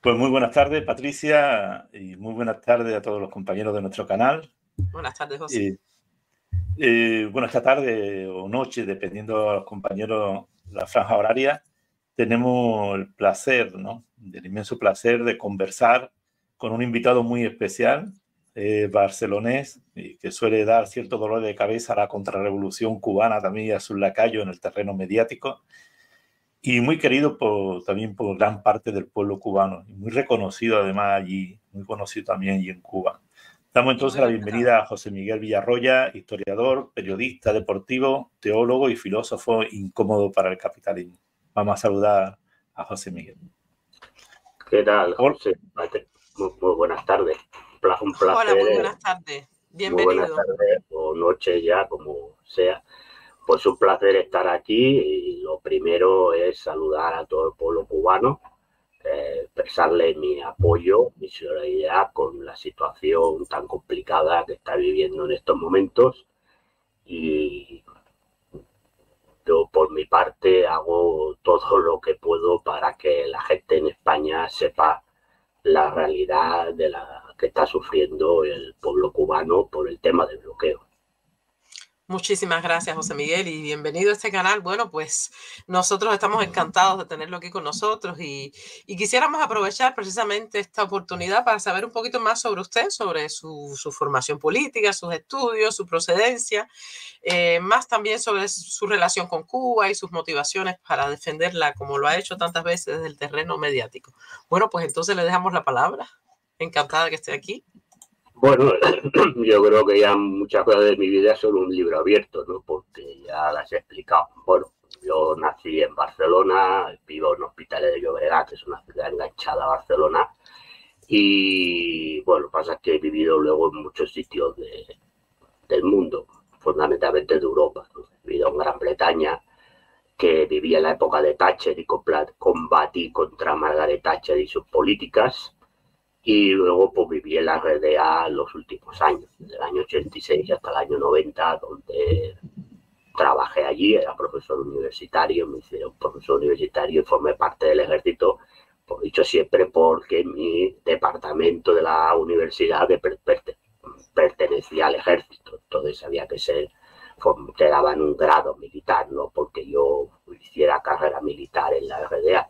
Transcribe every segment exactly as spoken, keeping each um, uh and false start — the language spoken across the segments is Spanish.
Pues muy buenas tardes, Patricia, y muy buenas tardes a todos los compañeros de nuestro canal. Buenas tardes, José. Eh, eh, bueno, esta tarde o noche, dependiendo de los compañeros, la franja horaria, tenemos el placer, ¿no? El inmenso placer de conversar con un invitado muy especial, eh, barcelonés, y que suele dar cierto dolor de cabeza a la contrarrevolución cubana también y a sus lacayos en el terreno mediático. Y muy querido por, también por gran parte del pueblo cubano, y muy reconocido además allí, muy conocido también allí en Cuba. Damos entonces la bienvenida a José Miguel Villarroya, historiador, periodista deportivo, teólogo y filósofo incómodo para el capitalismo. Vamos a saludar a José Miguel. ¿Qué tal, José? Muy, muy buenas tardes. Un placer. Hola, muy buenas tardes. Bienvenido. Muy buenas tardes o noche ya, como sea. Pues un placer estar aquí y lo primero es saludar a todo el pueblo cubano, eh, expresarle mi apoyo, mi solidaridad con la situación tan complicada que está viviendo en estos momentos. Y yo, por mi parte, hago todo lo que puedo para que la gente en España sepa la realidad de la que está sufriendo el pueblo cubano por el tema del bloqueo. Muchísimas gracias, José Miguel, y bienvenido a este canal. Bueno, pues nosotros estamos encantados de tenerlo aquí con nosotros y, y quisiéramos aprovechar precisamente esta oportunidad para saber un poquito más sobre usted, sobre su, su formación política, sus estudios, su procedencia, eh, más también sobre su relación con Cuba y sus motivaciones para defenderla, como lo ha hecho tantas veces desde el terreno mediático. Bueno, pues entonces le dejamos la palabra. Encantada que esté aquí. Bueno, yo creo que ya muchas cosas de mi vida son un libro abierto, ¿no? Porque ya las he explicado. Bueno, yo nací en Barcelona, vivo en Hospitalet de Llobregat, que es una ciudad enganchada a Barcelona. Y bueno, pasa es que he vivido luego en muchos sitios de, del mundo, fundamentalmente de Europa, ¿no? He vivido en Gran Bretaña, que vivía en la época de Thatcher y combatí contra Margaret Thatcher y sus políticas. Y luego pues viví en la R D A los últimos años, desde el año ochenta y seis hasta el año noventa, donde trabajé allí, era profesor universitario, me hicieron profesor universitario y formé parte del ejército, por dicho siempre porque mi departamento de la universidad de per per pertenecía al ejército, entonces había que ser, te daban un grado militar, no porque yo hiciera carrera militar en la R D A.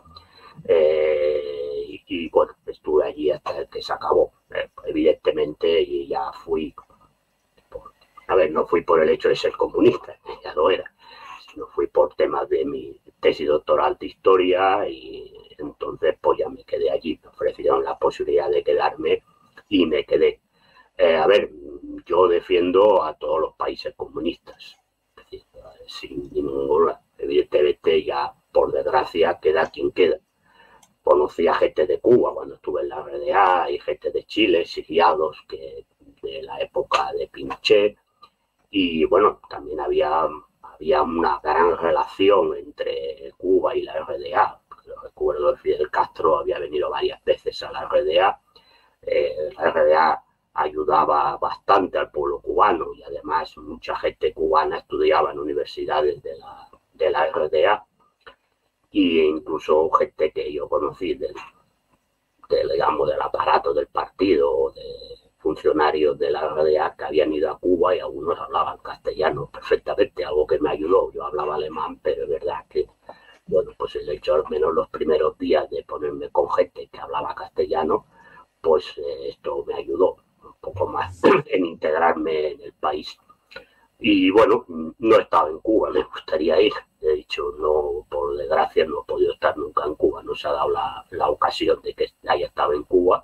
Eh, y, y bueno, estuve allí hasta que se acabó, eh, evidentemente, y ya fui, por, a ver, no fui por el hecho de ser comunista, ya lo era, sino fui por temas de mi tesis doctoral de historia y entonces pues ya me quedé allí, me ofrecieron la posibilidad de quedarme y me quedé. Eh, a ver, yo defiendo a todos los países comunistas, es decir, sin ninguna, evidentemente ya por desgracia queda quien queda. Conocí a gente de Cuba cuando estuve en la R D A y gente de Chile, exiliados que de la época de Pinochet. Y bueno, también había, había una gran relación entre Cuba y la R D A. Lo recuerdo, Fidel Castro había venido varias veces a la R D A. Eh, la R D A ayudaba bastante al pueblo cubano y además mucha gente cubana estudiaba en universidades de la, de la R D A. Y incluso gente que yo conocí del, del, digamos, del aparato del partido o de funcionarios de la R D A que habían ido a Cuba y algunos hablaban castellano perfectamente, algo que me ayudó. Yo hablaba alemán, pero es verdad que, bueno, pues el hecho al menos los primeros días de ponerme con gente que hablaba castellano, pues eh, esto me ayudó un poco más en integrarme en el país. Y bueno, no he estado en Cuba, me gustaría ir. De hecho, no, por desgracia no he podido estar nunca en Cuba, no se ha dado la, la ocasión de que haya estado en Cuba,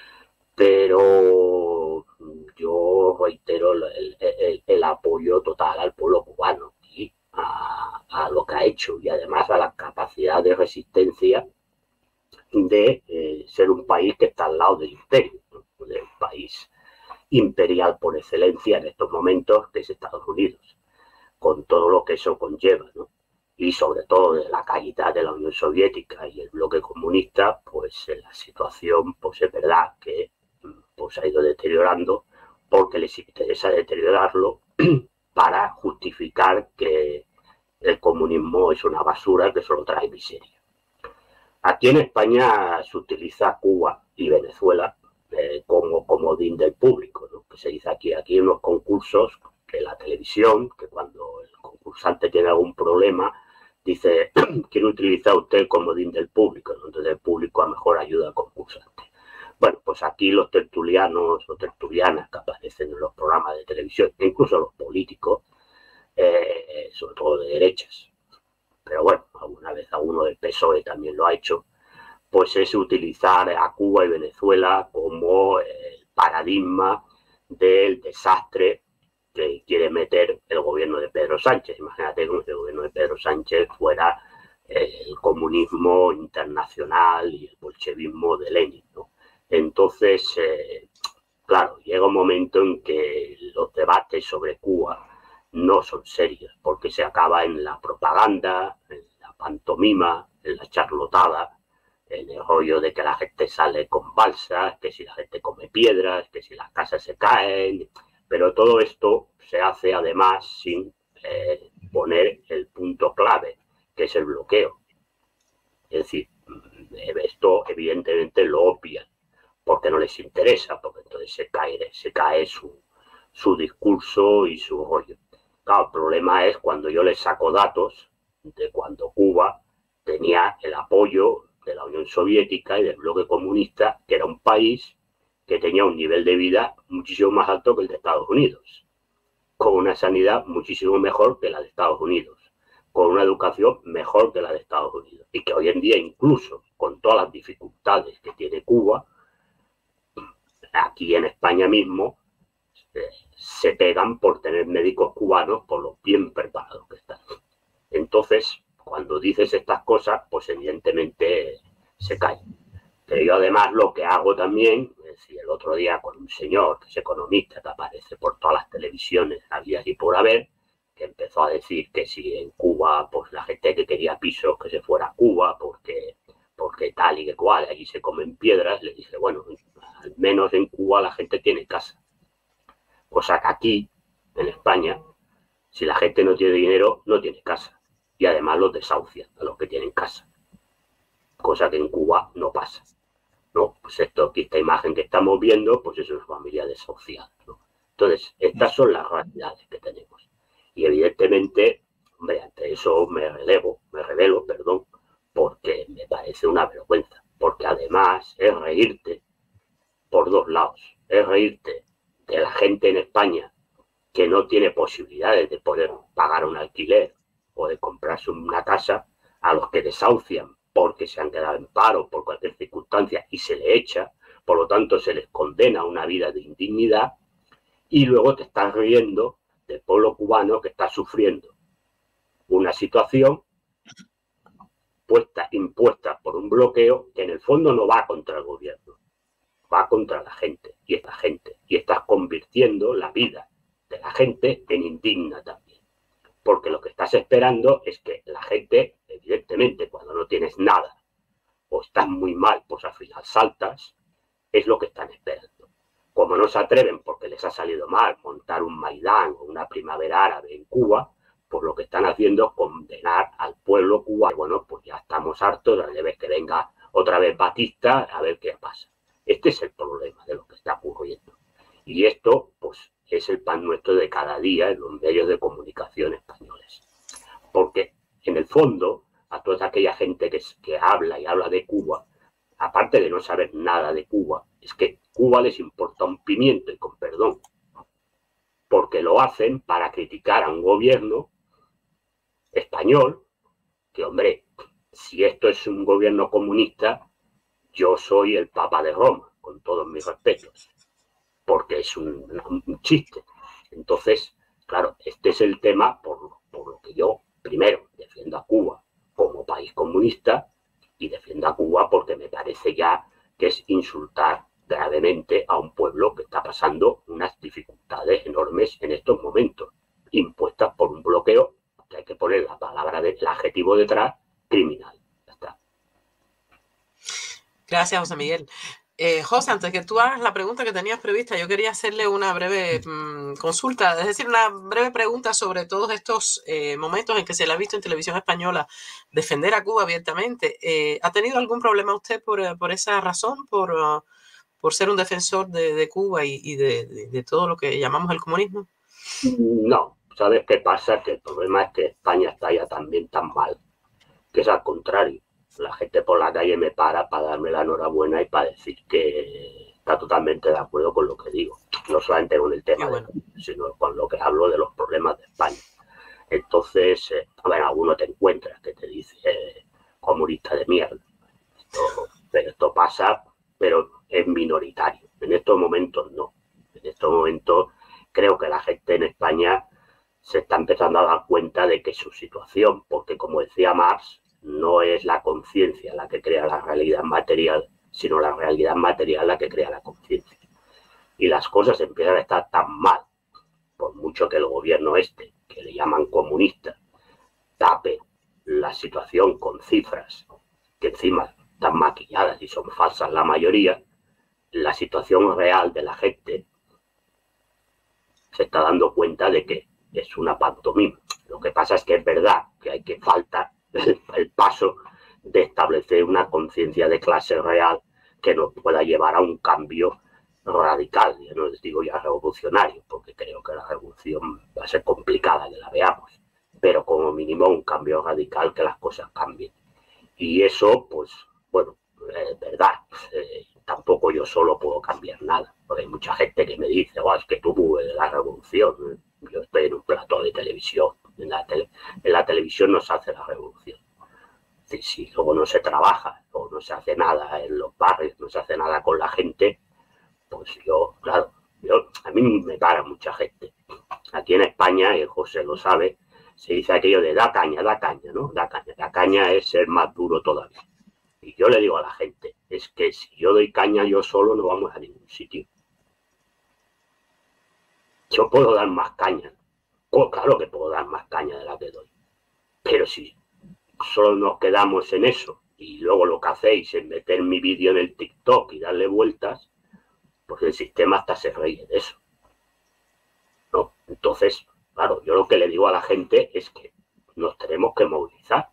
pero yo reitero el, el, el apoyo total al pueblo cubano y a, a lo que ha hecho y además a la capacidad de resistencia de eh, ser un país que está al lado del imperio, ¿no? Del país imperial por excelencia en estos momentos, que es Estados Unidos, con todo lo que eso conlleva, ¿no? Y sobre todo de la caída de la Unión Soviética y el bloque comunista, pues la situación, pues es verdad que pues, ha ido deteriorando porque les interesa deteriorarlo para justificar que el comunismo es una basura que solo trae miseria. Aquí en España se utiliza Cuba y Venezuela eh, como comodín del público, ¿no? Que se dice aquí, aquí en unos concursos de la televisión, que cuando el concursante tiene algún problema, dice, quiere utilizar usted el comodín del público, ¿no? Entonces el público a mejor ayuda al concursante. Bueno, pues aquí los tertulianos o tertulianas que aparecen en los programas de televisión, incluso los políticos, eh, sobre todo de derechas, pero bueno, alguna vez alguno del P S O E también lo ha hecho, pues es utilizar a Cuba y Venezuela como el paradigma del desastre que quiere meter el gobierno de Pedro Sánchez. Imagínate como si el gobierno de Pedro Sánchez fuera el comunismo internacional y el bolchevismo de Lenin, ¿no? Entonces, eh, claro, llega un momento en que los debates sobre Cuba no son serios, porque se acaba en la propaganda, en la pantomima, en la charlotada, en el rollo de que la gente sale con balsas, que si la gente come piedras, que si las casas se caen, pero todo esto se hace además sin eh, poner el punto clave, que es el bloqueo. Es decir, esto evidentemente lo obvian, porque no les interesa, porque entonces se cae, se cae su, su discurso y su rollo. Claro, el problema es cuando yo les saco datos de cuando Cuba tenía el apoyo de la Unión Soviética y del bloque comunista, que era un país que tenía un nivel de vida muchísimo más alto que el de Estados Unidos, con una sanidad muchísimo mejor que la de Estados Unidos, con una educación mejor que la de Estados Unidos, y que hoy en día, incluso con todas las dificultades que tiene Cuba, aquí en España mismo, eh, se pegan por tener médicos cubanos por lo bien preparados que están. Entonces, cuando dices estas cosas, pues evidentemente se cae. Pero yo además lo que hago también, es decir, el otro día con un señor que es economista, que aparece por todas las televisiones, había y por haber, que empezó a decir que si en Cuba, pues la gente que quería pisos, que se fuera a Cuba, porque, porque tal y que cual, allí se comen piedras, le dije, bueno, al menos en Cuba la gente tiene casa. Cosa que aquí, en España, si la gente no tiene dinero, no tiene casa. Y además los desahucian a los que tienen casa. Cosa que en Cuba no pasa, ¿no? Pues esto, aquí esta imagen que estamos viendo, pues es una familia desahuciada, ¿no? Entonces, estas son las realidades que tenemos. Y evidentemente, hombre, ante eso me relevo, me revelo, perdón, porque me parece una vergüenza. Porque además es reírte por dos lados. Es reírte de la gente en España que no tiene posibilidades de poder pagar un alquiler o de comprarse una casa, a los que desahucian porque se han quedado en paro por cualquier circunstancia y se le echa, por lo tanto se les condena a una vida de indignidad, y luego te estás riendo del pueblo cubano que está sufriendo una situación puesta, impuesta por un bloqueo que en el fondo no va contra el gobierno, va contra la gente, y esta gente, y estás convirtiendo la vida de la gente en indigna también. Porque lo que estás esperando es que la gente, evidentemente, cuando no tienes nada o estás muy mal, pues al final saltas, es lo que están esperando. Como no se atreven porque les ha salido mal montar un Maidán o una primavera árabe en Cuba, pues lo que están haciendo es condenar al pueblo cubano. Bueno, pues ya estamos hartos de ver que venga otra vez Batista a ver qué pasa. Este es el problema de lo que está ocurriendo. Y esto, pues, es el pan nuestro de cada día en los medios de comunicación españoles. Porque, en el fondo, a toda aquella gente que, que habla y habla de Cuba, aparte de no saber nada de Cuba, es que Cuba les importa un pimiento, y con perdón, porque lo hacen para criticar a un gobierno español, que, hombre, si esto es un gobierno comunista, yo soy el Papa de Roma, con todos mis respetos, porque es un, un chiste. Entonces, claro, este es el tema por, por lo que yo, primero, defiendo a Cuba como país comunista, y defiendo a Cuba porque me parece ya que es insultar gravemente a un pueblo que está pasando unas dificultades enormes en estos momentos, impuestas por un bloqueo que hay que poner la palabra, de, el adjetivo detrás, criminal. Ya está. Gracias, José Miguel. Eh, José, antes que tú hagas la pregunta que tenías prevista, yo quería hacerle una breve mmm, consulta, es decir, una breve pregunta sobre todos estos eh, momentos en que se le ha visto en televisión española defender a Cuba abiertamente. Eh, ¿Ha tenido algún problema usted por, por esa razón, por, uh, por ser un defensor de, de Cuba y, y de, de, de todo lo que llamamos el comunismo? No, ¿sabes qué pasa? Que el problema es que España está ya también tan mal, que es al contrario. La gente por la calle me para para darme la enhorabuena y para decir que está totalmente de acuerdo con lo que digo. No solamente con el tema, bueno. de, sino con lo que hablo de los problemas de España. Entonces, eh, bueno, alguno te encuentras que te dice eh, comunista de mierda. Esto, pero esto pasa, pero es minoritario. En estos momentos no. En estos momentos creo que la gente en España se está empezando a dar cuenta de que su situación, porque como decía Marx, no es la conciencia la que crea la realidad material, sino la realidad material la que crea la conciencia. Y las cosas empiezan a estar tan mal, por mucho que el gobierno este, que le llaman comunista, tape la situación con cifras que encima están maquilladas y son falsas la mayoría, la situación real de la gente se está dando cuenta de que es una pantomima. Lo que pasa es que es verdad que hay que falta el, el paso de establecer una conciencia de clase real que nos pueda llevar a un cambio radical. Yo no les digo ya revolucionario, porque creo que la revolución va a ser complicada que la veamos, pero como mínimo un cambio radical, que las cosas cambien. Y eso, pues, bueno, es verdad, eh, tampoco yo solo puedo cambiar nada, porque hay mucha gente que me dice, oh, es que tú la revolución, yo estoy en un plató de televisión, en la, tele, en la televisión no se hace la revolución. Si, si luego no se trabaja, o no se hace nada en los barrios, no se hace nada con la gente, pues yo, claro, yo, a mí me para mucha gente. Aquí en España, y José lo sabe, se dice aquello de da caña, da caña, ¿no? Da caña. La caña es ser más duro todavía. Y yo le digo a la gente, es que si yo doy caña yo solo no vamos a ningún sitio. Yo puedo dar más caña. Oh, claro que puedo dar más caña de la que doy. Pero si solo nos quedamos en eso y luego lo que hacéis es meter mi vídeo en el TikTok y darle vueltas, pues el sistema hasta se ríe de eso. ¿No? Entonces, claro, yo lo que le digo a la gente es que nos tenemos que movilizar.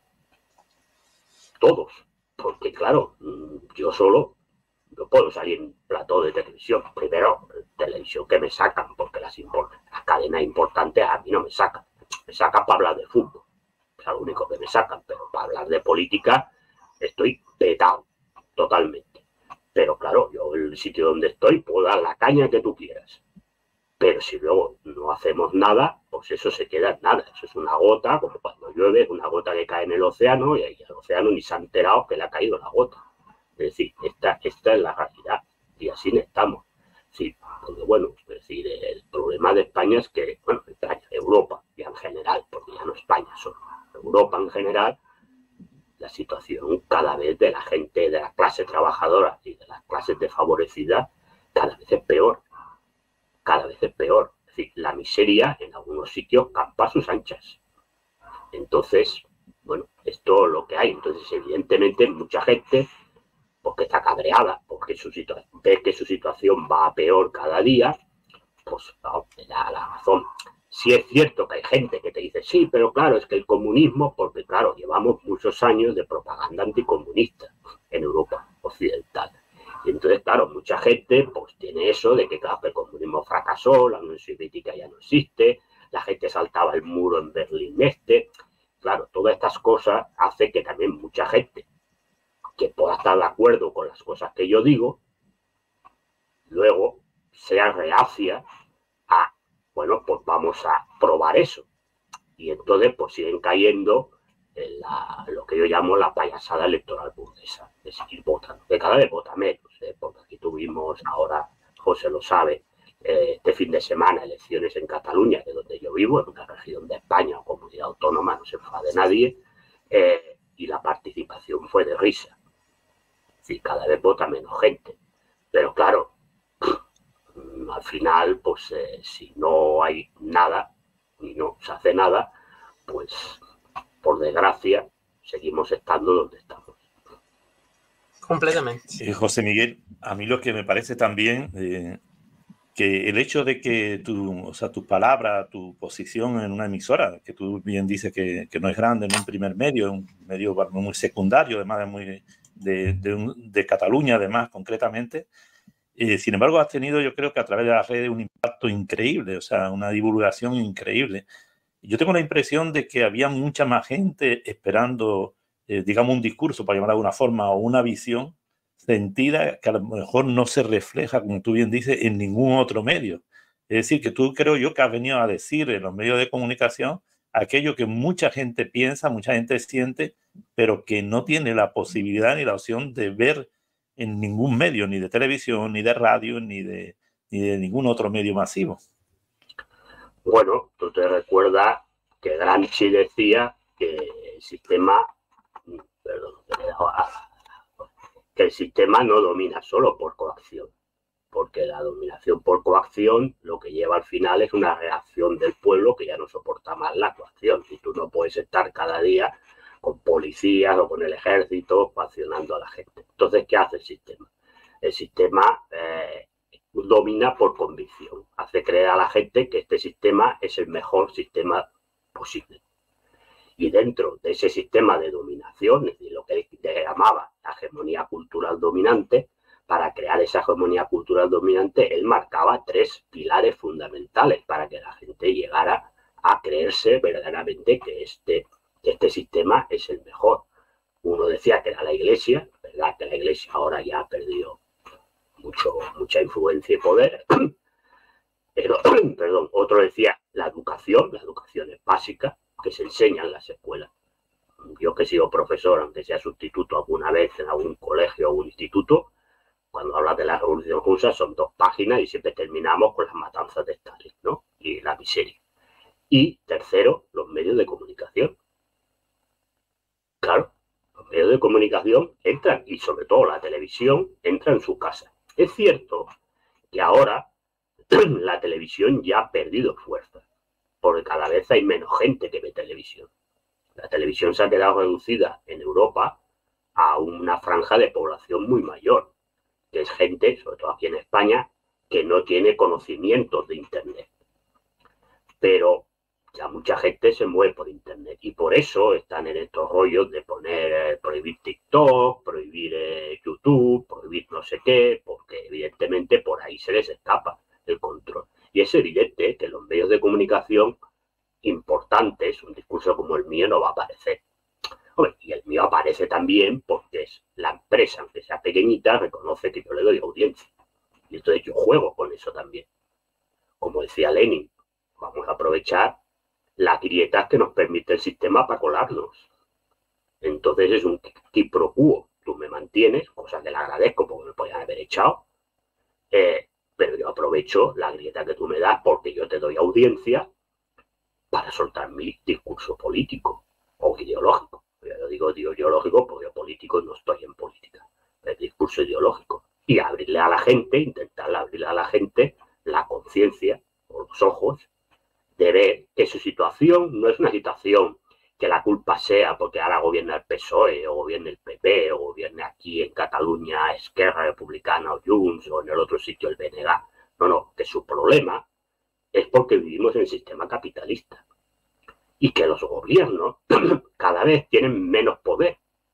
Todos. Porque, claro, yo solo no puedo salir en un plató de televisión. Primero, televisión que me sacan, porque las, las cadenas importantes a mí no me sacan. Me sacan para hablar de fútbol. Es lo único que me sacan. Pero para hablar de política estoy petado totalmente. Pero, claro, yo en el sitio donde estoy puedo dar la caña que tú quieras. Pero si luego no hacemos nada, pues eso se queda en nada. Eso es una gota, como cuando llueve, es una gota que cae en el océano y ahí el océano ni se ha enterado que le ha caído la gota. Es decir, esta, esta es la realidad y así estamos. Sí, porque bueno, es decir, el problema de España es que, bueno, España, Europa ya en general, porque ya no España solo, Europa en general, la situación cada vez de la gente, de la clase trabajadora y de las clases desfavorecidas, cada vez es peor. Cada vez es peor. Es decir, la miseria en algunos sitios campa a sus anchas. Entonces, bueno, esto es lo que hay. Entonces, evidentemente, mucha gente, porque está cabreada, porque su ve que su situación va a peor cada día, pues no, me da la razón. Sí es cierto que hay gente que te dice, sí, pero claro, es que el comunismo, porque claro, llevamos muchos años de propaganda anticomunista en Europa occidental. Y entonces, claro, mucha gente pues tiene eso de que, claro, el comunismo fracasó, la Unión Soviética ya no existe, la gente saltaba el muro en Berlín Este. Claro, todas estas cosas hacen que también mucha gente que pueda estar de acuerdo con las cosas que yo digo, luego sea reacia a, bueno, pues vamos a probar eso. Y entonces, pues siguen cayendo en la, lo que yo llamo la payasada electoral burguesa, de seguir votando, que cada vez vota menos, ¿eh? Porque aquí tuvimos, ahora José lo sabe, eh, este fin de semana elecciones en Cataluña, que es donde yo vivo, en una región de España o comunidad autónoma, no se enfade nadie, eh, y la participación fue de risa. Es decir, cada vez vota menos gente. Pero claro, al final, pues eh, si no hay nada y no se hace nada, pues por desgracia seguimos estando donde estamos. Completamente. Eh, José Miguel, a mí lo que me parece también eh, que el hecho de que tu, o sea, tu palabra, tu posición en una emisora, que tú bien dices que, que no es grande, no es un primer medio, es un medio muy secundario, además de, muy, de, de, un, de Cataluña, además, concretamente. Eh, sin embargo, has tenido, yo creo que a través de las redes, un impacto increíble, o sea, una divulgación increíble. Yo tengo la impresión de que había mucha más gente esperando, eh, digamos, un discurso, para llamar de alguna forma, o una visión sentida que a lo mejor no se refleja, como tú bien dices, en ningún otro medio. Es decir, que tú creo yo que has venido a decir en los medios de comunicación aquello que mucha gente piensa, mucha gente siente, pero que no tiene la posibilidad ni la opción de ver en ningún medio, ni de televisión, ni de radio, ni de, ni de ningún otro medio masivo. Bueno, tú te recuerdas que Gramsci decía que el sistema, perdón, que el sistema no domina solo por coacción, porque la dominación por coacción lo que lleva al final es una reacción del pueblo que ya no soporta más la coacción. Y tú no puedes estar cada día con policías o con el ejército coaccionando a la gente. Entonces, ¿qué hace el sistema? El sistema eh, domina por convicción, hace creer a la gente que este sistema es el mejor sistema posible. Y dentro de ese sistema de dominación, es decir, lo que él llamaba la hegemonía cultural dominante, para crear esa hegemonía cultural dominante, él marcaba tres pilares fundamentales para que la gente llegara a creerse verdaderamente que este, que este sistema es el mejor. Uno decía que era la Iglesia, verdad que la Iglesia ahora ya ha perdido mucho, mucha influencia y poder, pero, perdón, otro decía la educación, la educación es básica, que se enseña en las escuelas. Yo que he sido profesor, aunque sea sustituto alguna vez en algún colegio o un instituto, cuando hablas de la Revolución Rusa son dos páginas y siempre terminamos con las matanzas de Stalin, ¿no? Y la miseria. Y tercero, los medios de comunicación. Claro, los medios de comunicación entran, y sobre todo la televisión, entra en su casa. Es cierto que ahora la televisión ya ha perdido fuerza, porque cada vez hay menos gente que ve televisión. La televisión se ha quedado reducida en Europa a una franja de población muy mayor, que es gente, sobre todo aquí en España, que no tiene conocimientos de Internet. Pero ya mucha gente se mueve por Internet y por eso están en estos rollos de poner, eh, prohibir TikTok, prohibir eh, YouTube, prohibir no sé qué, porque evidentemente por ahí se les escapa el control. Y es evidente que los medios de comunicación importantes, un discurso como el mío no va a aparecer. Hombre, y el mío aparece también porque es la empresa, aunque sea pequeñita, reconoce que yo le doy audiencia. Y entonces yo juego con eso también. Como decía Lenin, vamos a aprovechar las grietas que nos permite el sistema para colarnos. Entonces es un quid pro quo. Tú me mantienes, cosa que le agradezco porque me podían haber echado, eh, pero yo aprovecho la grieta que tú me das porque yo te doy audiencia para soltar mi discurso político o ideológico. Yo digo, digo ideológico porque yo político no estoy en política. El discurso ideológico. Y abrirle a la gente, intentar abrirle a la gente la conciencia o los ojos de ver que su situación no es una situación que la culpa sea porque ahora gobierna el P S O E o gobierna el P P o gobierna aquí en Cataluña Esquerra Republicana o Junts o en el otro sitio el B N G. No, no, que su problema es porque vivimos en el sistema capitalista y que los gobiernos cada vez tienen menos poder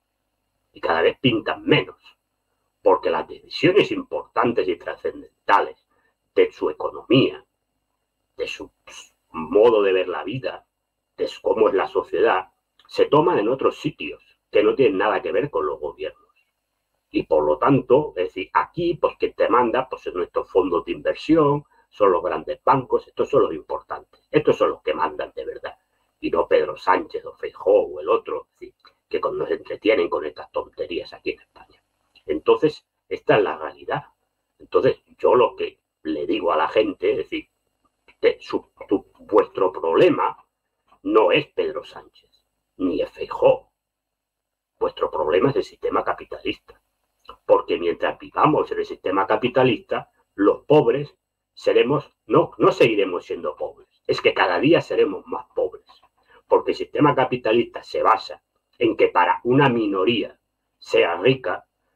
y cada vez pintan menos, porque las decisiones importantes y trascendentales de su economía, de su modo de ver la vida, de cómo es la sociedad, se toman en otros sitios que no tienen nada que ver con los gobiernos. Y por lo tanto, es decir, aquí, pues quien te manda, pues son estos fondos de inversión, son los grandes bancos, estos son los importantes, estos son los que mandan de verdad. Y no Pedro Sánchez o Feijóo o el otro, es decir, que nos entretienen con estas tonterías aquí en España. Entonces, esta es la realidad. Entonces, yo lo que le digo a la gente, es decir, que su, tu, vuestro problema no es Pedro Sánchez, ni es Feijóo. Vuestro problema es el sistema capitalista. Porque mientras vivamos en el sistema capitalista, los pobres seremos, no, no seguiremos siendo pobres. Es que cada día seremos más pobres. Porque el sistema capitalista se basa en que para una minoría sea rica,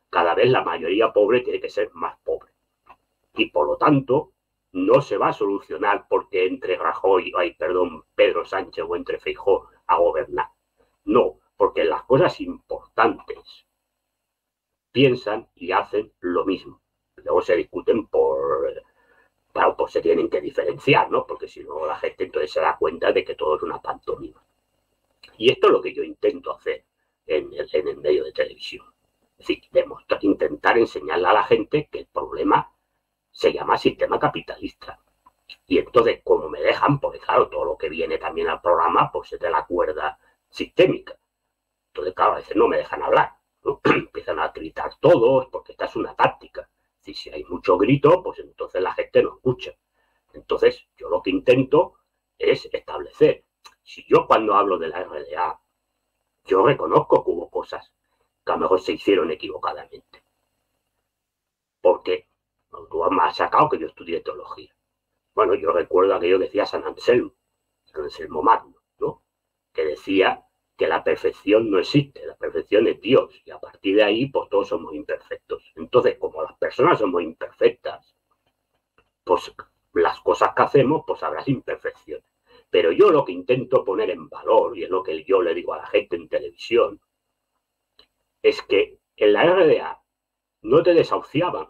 cada vez la mayoría pobre tiene que ser más pobre. Y por lo tanto, no se va a solucionar porque entre Rajoy, ay, perdón, Pedro Sánchez o entre Feijóo a gobernar. No, porque las cosas importantes piensan y hacen lo mismo. Luego se discuten por... Claro, pues se tienen que diferenciar, ¿no? Porque si no, la gente entonces se da cuenta de que todo es una pantomima. Y esto es lo que yo intento hacer en el, en el medio de televisión. Es decir, demostrar, intentar enseñarle a la gente que el problema se llama sistema capitalista. Y entonces, como me dejan, porque claro, todo lo que viene también al programa, pues es de la cuerda sistémica. Entonces, claro, a veces no me dejan hablar, ¿no? Empiezan a gritar todos, porque esta es una táctica. Es decir, si hay mucho grito, pues entonces la gente no escucha. Entonces, yo lo que intento es establecer. Si yo cuando hablo de la R D A, yo reconozco que hubo cosas que a lo mejor se hicieron equivocadamente. Porque tú me has sacado que yo estudié teología. Bueno, yo recuerdo aquello que decía San Anselmo, San Anselmo Magno, ¿no? Que decía que la perfección no existe, la perfección es Dios, y a partir de ahí, pues todos somos imperfectos. Entonces, como las personas somos imperfectas, pues las cosas que hacemos, pues habrá imperfecciones. Pero yo lo que intento poner en valor, y es lo que yo le digo a la gente en televisión, es que en la R D A no te desahuciaban.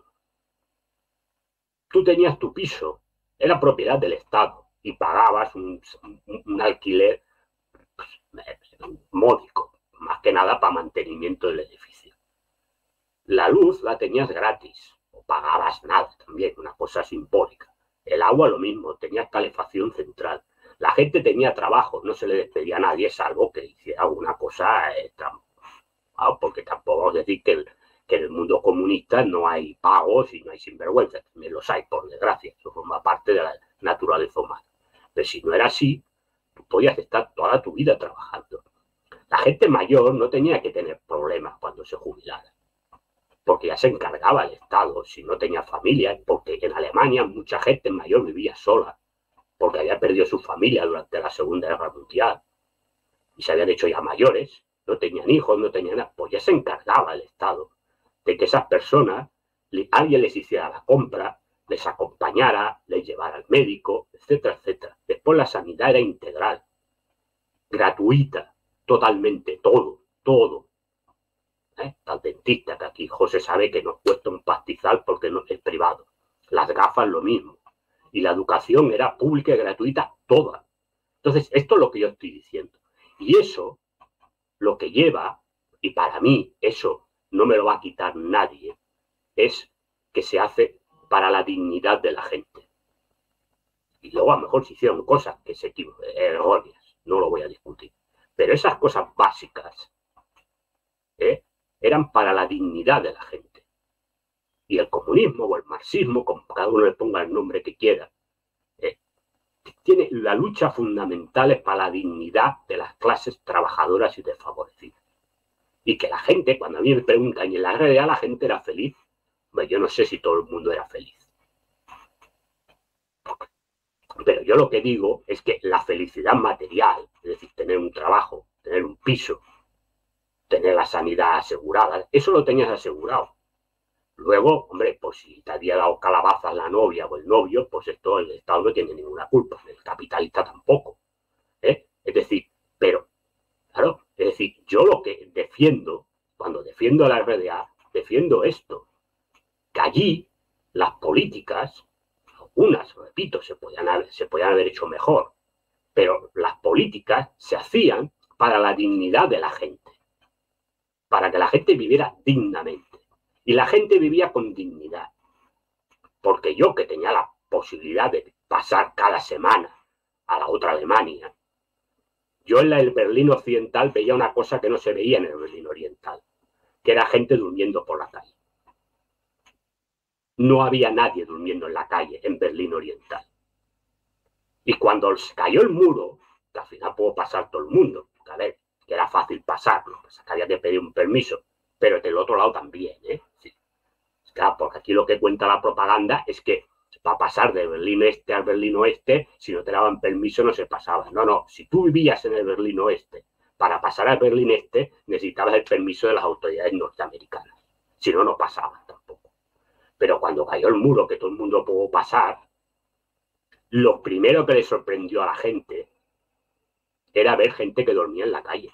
Tú tenías tu piso, era propiedad del Estado, y pagabas un, un, un alquiler pues, módico, más que nada para mantenimiento del edificio. La luz la tenías gratis, o pagabas nada también, una cosa simbólica. El agua lo mismo, tenías calefacción central. La gente tenía trabajo, no se le despedía a nadie, salvo que hiciera alguna cosa extra. Ah, porque tampoco vamos a decir que, el, que en el mundo comunista no hay pagos y no hay sinvergüenzas, también los hay, por desgracia, eso forma parte de la naturaleza humana. Pero si no era así, tú podías estar toda tu vida trabajando. La gente mayor no tenía que tener problemas cuando se jubilara, porque ya se encargaba el Estado, si no tenía familia, porque en Alemania mucha gente mayor vivía sola, porque había perdido su familia durante la Segunda Guerra Mundial, y se habían hecho ya mayores, no tenían hijos, no tenían nada, pues ya se encargaba el Estado de que esas personas, alguien les hiciera la compra, les acompañara, les llevara al médico, etcétera, etcétera. Después la sanidad era integral, gratuita, totalmente, todo, todo. ¿Eh? Al dentista, que aquí José sabe que nos cuesta un pastizal porque no es privado. Las gafas lo mismo. Y la educación era pública y gratuita, toda. Entonces, esto es lo que yo estoy diciendo. Y eso, lo que lleva, y para mí eso no me lo va a quitar nadie, es que se hace para la dignidad de la gente. Y luego a lo mejor se hicieron cosas que se equivocan, erróneas, no lo voy a discutir. Pero esas cosas básicas ¿eh? eran para la dignidad de la gente. Y el comunismo o el marxismo, como cada uno le ponga el nombre que quiera, ¿eh? tiene la lucha fundamental es para la dignidad de las clases trabajadoras y desfavorecidas. Y que la gente, cuando a mí me preguntan, ¿y en la R D A la gente era feliz? Pues yo no sé si todo el mundo era feliz. Pero yo lo que digo es que la felicidad material, es decir, tener un trabajo, tener un piso, tener la sanidad asegurada, eso lo tenías asegurado. Luego, hombre, pues si te había dado calabazas la novia o el novio, pues esto el Estado no tiene ninguna culpa, el capitalista tampoco. ¿eh? Es decir, pero, claro, es decir, yo lo que defiendo, cuando defiendo a la R D A, defiendo esto, que allí las políticas, algunas, repito, se podían haber, se podían haber hecho mejor, pero las políticas se hacían para la dignidad de la gente, para que la gente viviera dignamente. Y la gente vivía con dignidad. Porque yo, que tenía la posibilidad de pasar cada semana a la otra Alemania, yo en el Berlín Occidental veía una cosa que no se veía en el Berlín Oriental, que era gente durmiendo por la calle. No había nadie durmiendo en la calle en Berlín Oriental. Y cuando se cayó el muro, que al final pudo pasar todo el mundo, que, a ver, que era fácil pasarlo, pues había que pedir un permiso, pero del otro lado también, ¿eh? Sí. Claro, porque aquí lo que cuenta la propaganda es que para pasar de Berlín Este al Berlín Oeste, si no te daban permiso no se pasaba. No, no, si tú vivías en el Berlín Oeste, para pasar al Berlín Este necesitabas el permiso de las autoridades norteamericanas. Si no, no pasaban tampoco. Pero cuando cayó el muro, que todo el mundo pudo pasar, lo primero que le sorprendió a la gente era ver gente que dormía en la calle.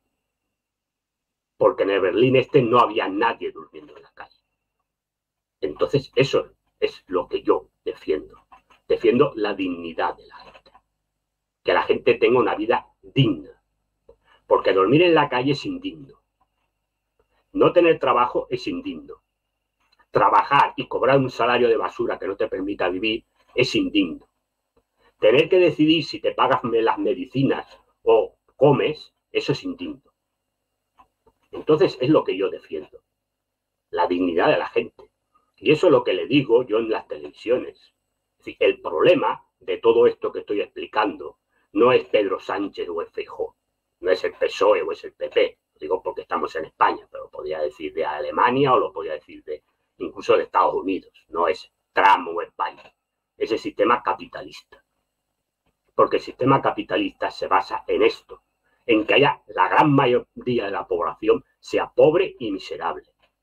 Porque en el Berlín este no había nadie durmiendo en la calle. Entonces, eso es lo que yo defiendo. Defiendo la dignidad de la gente. Que la gente tenga una vida digna. Porque dormir en la calle es indigno. No tener trabajo es indigno. Trabajar y cobrar un salario de basura que no te permita vivir es indigno. Tener que decidir si te pagas las medicinas o comes, eso es indigno. Entonces es lo que yo defiendo. La dignidad de la gente. Y eso es lo que le digo yo en las televisiones. Es decir, el problema de todo esto que estoy explicando no es Pedro Sánchez o el Feijóo. No es el P S O E o es el P P. Lo digo porque estamos en España, pero lo podría decir de Alemania o lo podría decir de incluso de Estados Unidos. No es Trump o España. Es el sistema capitalista. Porque el sistema capitalista se basa en esto, en que haya la gran mayoría de la población sea pobre y miserable.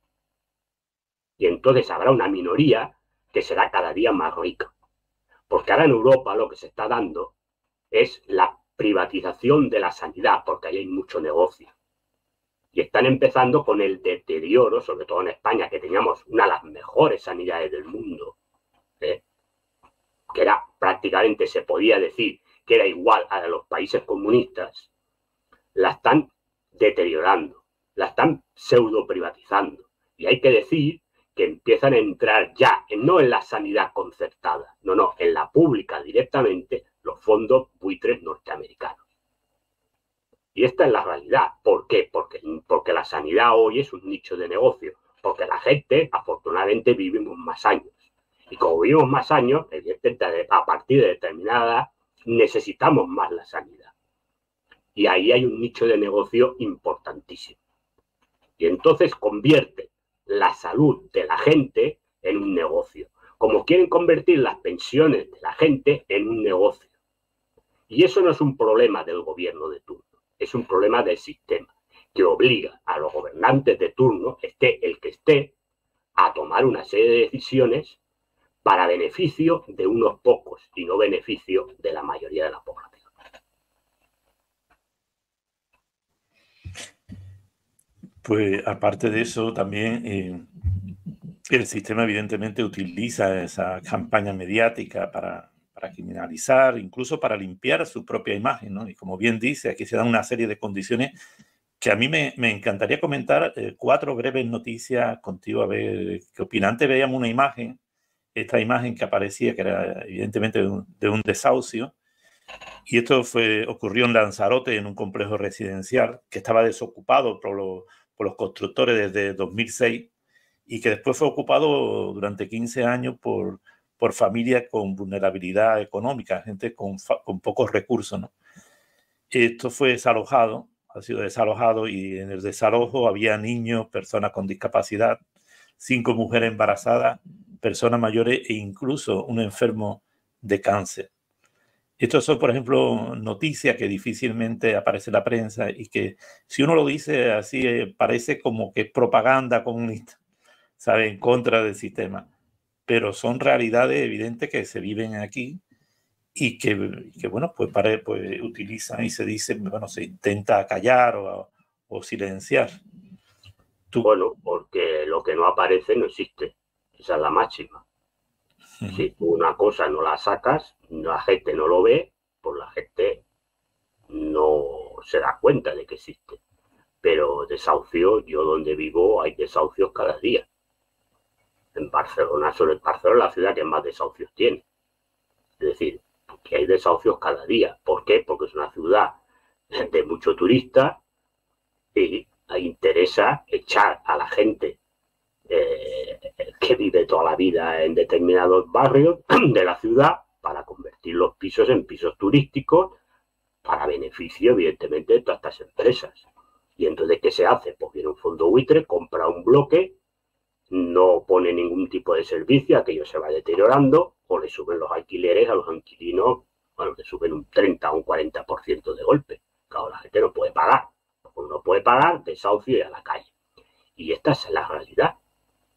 Y entonces habrá una minoría que será cada día más rica. Porque ahora en Europa lo que se está dando es la privatización de la sanidad, porque ahí hay mucho negocio. Y están empezando con el deterioro, sobre todo en España, que teníamos una de las mejores sanidades del mundo, ¿eh? que era prácticamente, se podía decir, que era igual a los países comunistas, la están deteriorando, la están pseudo privatizando. Y hay que decir que empiezan a entrar ya, no en la sanidad concertada, no, no, en la pública directamente, los fondos buitres norteamericanos. Y esta es la realidad. ¿Por qué? Porque, porque la sanidad hoy es un nicho de negocio, porque la gente, afortunadamente, vivimos más años. Y como vivimos más años, evidentemente, a partir de determinada edad, necesitamos más la sanidad. Y ahí hay un nicho de negocio importantísimo. Y entonces convierte la salud de la gente en un negocio. Como quieren convertir las pensiones de la gente en un negocio. Y eso no es un problema del gobierno de turno, es un problema del sistema, que obliga a los gobernantes de turno, esté el que esté, a tomar una serie de decisiones para beneficio de unos pocos y no beneficio de la mayoría de la población. Pues aparte de eso, también eh, el sistema evidentemente utiliza esa campaña mediática para, para criminalizar, incluso para limpiar su propia imagen, ¿no? Y como bien dice, aquí se dan una serie de condiciones que a mí me, me encantaría comentar, eh, cuatro breves noticias contigo, a ver qué opinan. Antes veíamos una imagen, esta imagen que aparecía, que era evidentemente de un, de un desahucio, y esto fue, ocurrió en Lanzarote, en un complejo residencial que estaba desocupado por los, por los constructores desde dos mil seis y que después fue ocupado durante quince años por, por familias con vulnerabilidad económica, gente con, con pocos recursos, ¿no? Esto fue desalojado, ha sido desalojado y en el desalojo había niños, personas con discapacidad, cinco mujeres embarazadas, personas mayores e incluso un enfermo de cáncer. Estos son, por ejemplo, noticias que difícilmente aparece en la prensa y que si uno lo dice así eh, parece como que es propaganda comunista, ¿sabe? En contra del sistema. Pero son realidades evidentes que se viven aquí y que, que bueno, pues, para, pues utilizan y se dice, bueno, se intenta callar o, o silenciar. ¿Tú? Bueno, porque lo que no aparece no existe. Esa es la máxima. Uh-huh. Si tú una cosa no la sacas, la gente no lo ve, pues la gente no se da cuenta de que existe. Pero desahucios, yo donde vivo hay desahucios cada día. En Barcelona, sobre Barcelona es la ciudad que más desahucios tiene. Es decir, que hay desahucios cada día. ¿Por qué? Porque es una ciudad de mucho turista y interesa echar a la gente eh, que vive toda la vida en determinados barrios de la ciudad para convertir los pisos en pisos turísticos para beneficio, evidentemente, de todas estas empresas. Y entonces, ¿qué se hace? Pues viene un fondo buitre, compra un bloque, no pone ningún tipo de servicio, aquello se va deteriorando, o le suben los alquileres a los inquilinos, bueno, le suben un treinta o un cuarenta por ciento de golpe. Claro, la gente no puede pagar. Como no puede pagar, desahucio y a la calle. Y esta es la realidad.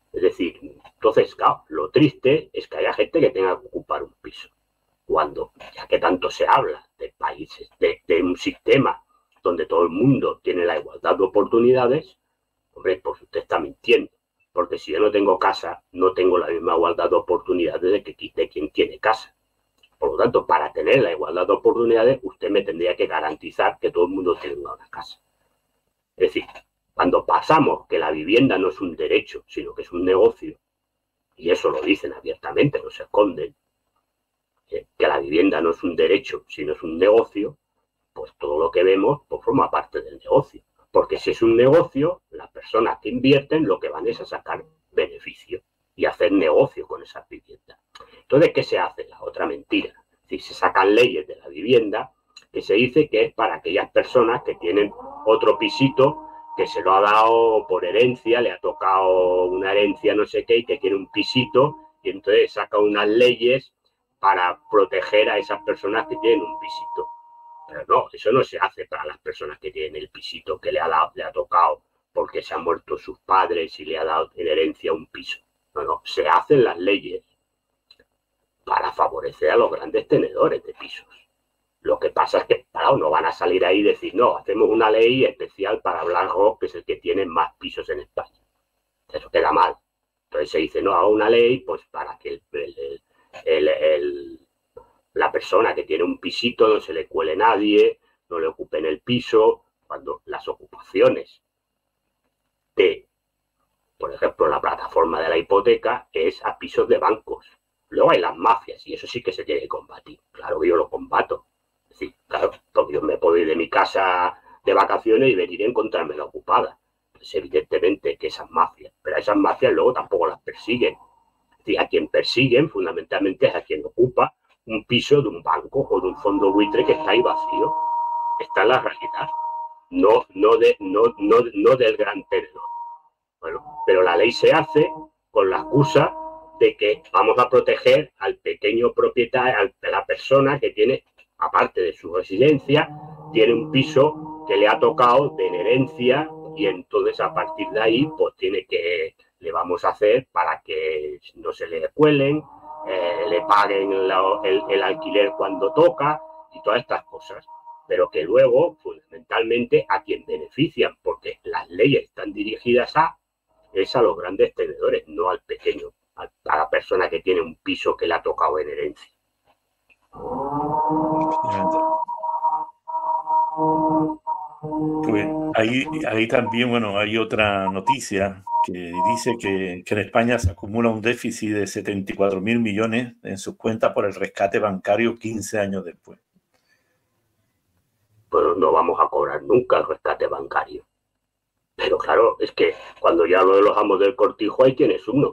Es decir, entonces, claro, lo triste es que haya gente que tenga que ocupar un piso. Cuando, ya que tanto se habla de países, de, de un sistema donde todo el mundo tiene la igualdad de oportunidades, hombre, pues usted está mintiendo. Porque si yo no tengo casa, no tengo la misma igualdad de oportunidades de, que, de quien tiene casa. Por lo tanto, para tener la igualdad de oportunidades, usted me tendría que garantizar que todo el mundo tenga una casa. Es decir, cuando pasamos que la vivienda no es un derecho, sino que es un negocio, y eso lo dicen abiertamente, no se esconden, que la vivienda no es un derecho, sino es un negocio, pues todo lo que vemos pues forma parte del negocio. Porque si es un negocio, las personas que invierten lo que van es a sacar beneficio y hacer negocio con esas viviendas. Entonces, ¿qué se hace? La otra mentira. Si se sacan leyes de la vivienda, que se dice que es para aquellas personas que tienen otro pisito que se lo ha dado por herencia, le ha tocado una herencia no sé qué y que tiene un pisito, y entonces saca unas leyes para proteger a esas personas que tienen un pisito. Pero no, eso no se hace para las personas que tienen el pisito que le ha, dado, le ha tocado porque se han muerto sus padres y le ha dado en herencia un piso. No, no, se hacen las leyes para favorecer a los grandes tenedores de pisos. Lo que pasa es que, claro, no van a salir ahí y decir, no, hacemos una ley especial para BlackRock, que es el que tiene más pisos en España. Eso queda mal. Entonces se dice, no, haga una ley pues para que el, el, el, el, la persona que tiene un pisito no se le cuele nadie, no le ocupen el piso, cuando las ocupaciones de, por ejemplo, la plataforma de la hipoteca es a pisos de bancos. Luego hay las mafias y eso sí que se tiene que combatir. Claro que yo lo combato. Sí, claro, porque yo me puedo ir de mi casa de vacaciones y venir a encontrármela ocupada. Pues evidentemente que esas mafias, pero a esas mafias luego tampoco las persiguen. Es decir, a quien persiguen fundamentalmente es a quien ocupa un piso de un banco o de un fondo buitre que está ahí vacío. Esta es la realidad, no, no, de, no, no, no del gran tenedor. Bueno, pero la ley se hace con la excusa de que vamos a proteger al pequeño propietario, a la persona que tiene, aparte de su residencia, tiene un piso que le ha tocado de herencia y entonces a partir de ahí pues tiene que, le vamos a hacer para que no se le cuelen, eh, le paguen la, el, el alquiler cuando toca y todas estas cosas. Pero que luego, fundamentalmente, a quien benefician, porque las leyes están dirigidas a, es a los grandes tenedores, no al pequeño, a, a la persona que tiene un piso que le ha tocado en herencia. Pues ahí, ahí también, bueno, hay otra noticia que dice que, que en España se acumula un déficit de setenta y cuatro mil millones en sus cuentas por el rescate bancario quince años después. Pues no vamos a cobrar nunca el rescate bancario. Pero claro, es que cuando ya lo de los amos del cortijo ahí tienes unos.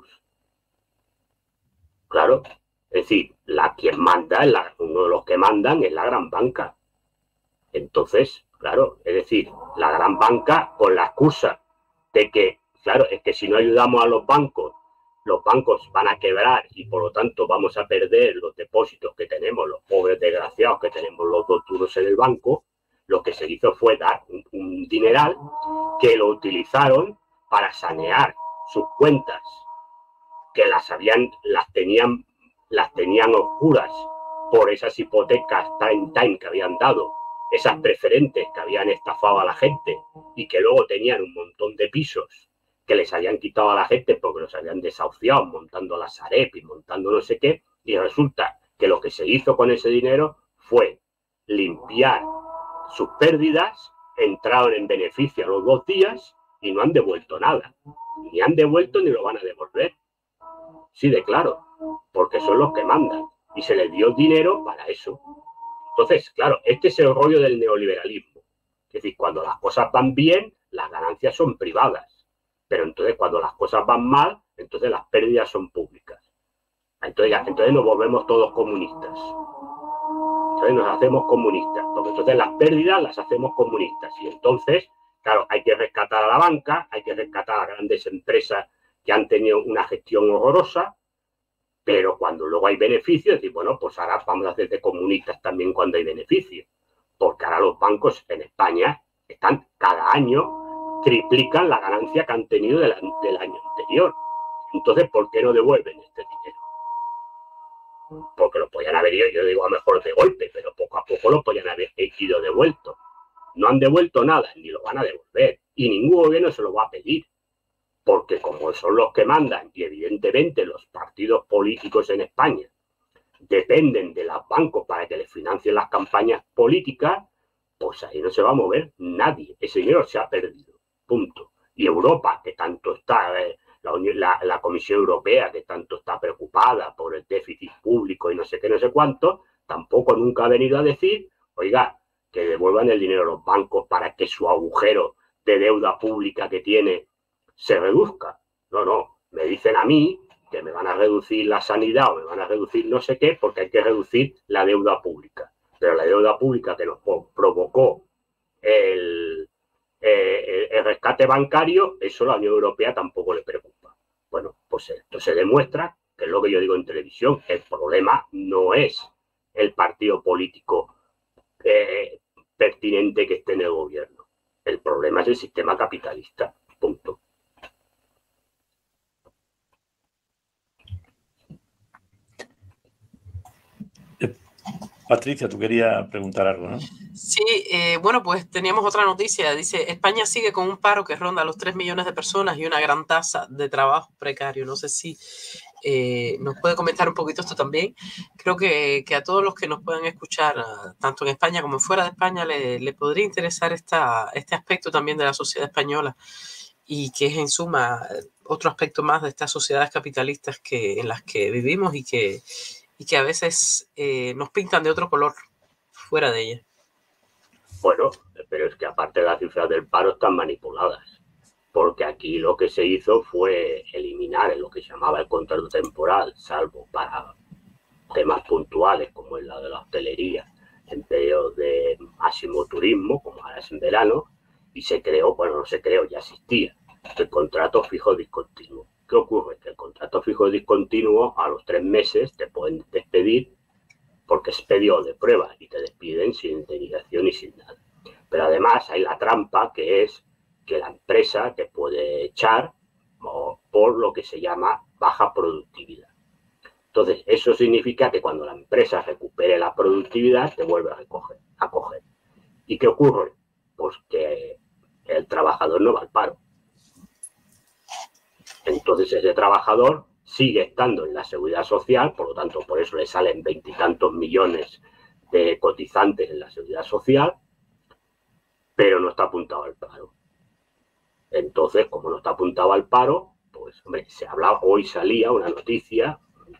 Claro, es decir, la quien manda, es la, uno de los que mandan es la gran banca. Entonces, claro, es decir, la gran banca con la excusa de que, claro, es que si no ayudamos a los bancos, los bancos van a quebrar y por lo tanto vamos a perder los depósitos que tenemos, los pobres desgraciados que tenemos los dos duros en el banco. Lo que se hizo fue dar un, un dineral que lo utilizaron para sanear sus cuentas, que las habían, las tenían, las tenían oscuras por esas hipotecas time time que habían dado, esas preferentes que habían estafado a la gente y que luego tenían un montón de pisos que les habían quitado a la gente porque los habían desahuciado montando la Sareb y montando no sé qué, y resulta que lo que se hizo con ese dinero fue limpiar sus pérdidas, entraron en beneficio a los dos días y no han devuelto nada. Ni han devuelto ni lo van a devolver. Sí, de claro, porque son los que mandan. Y se les dio dinero para eso. Entonces, claro, este es el rollo del neoliberalismo. Es decir, cuando las cosas van bien, las ganancias son privadas. Pero entonces cuando las cosas van mal, entonces las pérdidas son públicas. Entonces, ya, entonces nos volvemos todos comunistas. Entonces nos hacemos comunistas, porque entonces las pérdidas las hacemos comunistas. Y entonces, claro, hay que rescatar a la banca, hay que rescatar a grandes empresas que han tenido una gestión horrorosa, pero cuando luego hay beneficios, decir, bueno, pues ahora vamos a hacer de comunistas también cuando hay beneficios. Porque ahora los bancos en España están cada año, triplican la ganancia que han tenido del, del año anterior. Entonces, ¿por qué no devuelven este dinero? Porque lo podían haber ido, yo digo a lo mejor de golpe, pero poco a poco lo podían haber ido devuelto. No han devuelto nada, ni lo van a devolver. Y ningún gobierno se lo va a pedir. Porque como son los que mandan, y evidentemente los partidos políticos en España dependen de los bancos para que les financien las campañas políticas, pues ahí no se va a mover nadie. Ese dinero se ha perdido. Punto. Y Europa, que tanto está... Eh, La, la, la Comisión Europea, que tanto está preocupada por el déficit público y no sé qué, no sé cuánto, tampoco nunca ha venido a decir, oiga, que devuelvan el dinero a los bancos para que su agujero de deuda pública que tiene se reduzca. No, no, me dicen a mí que me van a reducir la sanidad o me van a reducir no sé qué porque hay que reducir la deuda pública. Pero la deuda pública que nos provocó el... Eh, el rescate bancario, eso a la Unión Europea tampoco le preocupa. Bueno, pues esto se demuestra, que es lo que yo digo en televisión, el problema no es el partido político eh, pertinente que esté en el gobierno. El problema es el sistema capitalista. Punto. Patricia, tú querías preguntar algo, ¿no? Sí, eh, bueno, pues teníamos otra noticia. Dice, España sigue con un paro que ronda los tres millones de personas y una gran tasa de trabajo precario. No sé si eh, nos puede comentar un poquito esto también. Creo que, que a todos los que nos puedan escuchar, tanto en España como fuera de España, le, le podría interesar esta, este aspecto también de la sociedad española y que es en suma otro aspecto más de estas sociedades capitalistas que, en las que vivimos y que... y que a veces eh, nos pintan de otro color fuera de ella. Bueno, pero es que aparte las cifras del paro están manipuladas, porque aquí lo que se hizo fue eliminar lo que se llamaba el contrato temporal, salvo para temas puntuales como es la de la hostelería, en periodos de máximo turismo, como ahora es en verano, y se creó, bueno, no se creó, ya existía, el contrato fijo discontinuo. ¿Qué ocurre? Que el contrato fijo discontinuo a los tres meses te pueden despedir porque es periodo de prueba y te despiden sin indemnización y sin nada. Pero además hay la trampa que es que la empresa te puede echar por lo que se llama baja productividad. Entonces, eso significa que cuando la empresa recupere la productividad te vuelve a recoger, a coger. ¿Y qué ocurre? Pues que el trabajador no va al paro. Entonces ese trabajador sigue estando en la seguridad social, por lo tanto, por eso le salen veintitantos millones de cotizantes en la seguridad social, pero no está apuntado al paro. Entonces, como no está apuntado al paro, pues, hombre, se habla, hoy salía una noticia,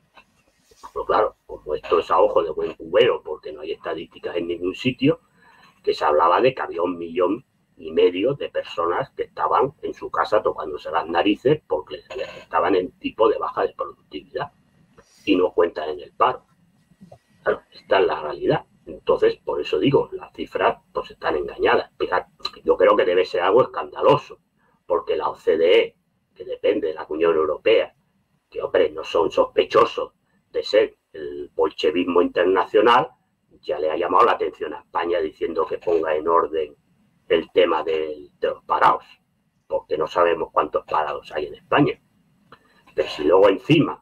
pues claro, como esto es a ojo de buen cubero, porque no hay estadísticas en ningún sitio, que se hablaba de que había un millón y medio de personas que estaban en su casa tocándose las narices porque estaban en tipo de baja de productividad y no cuentan en el paro. Claro, esta es la realidad. Entonces, por eso digo, las cifras pues están engañadas. Fíjate, yo creo que debe ser algo escandaloso, porque la O C D E, que depende de la Unión Europea, que, hombre, no son sospechosos de ser el bolchevismo internacional, ya le ha llamado la atención a España diciendo que ponga en orden el tema de, de los parados, porque no sabemos cuántos parados hay en España. Pero si luego encima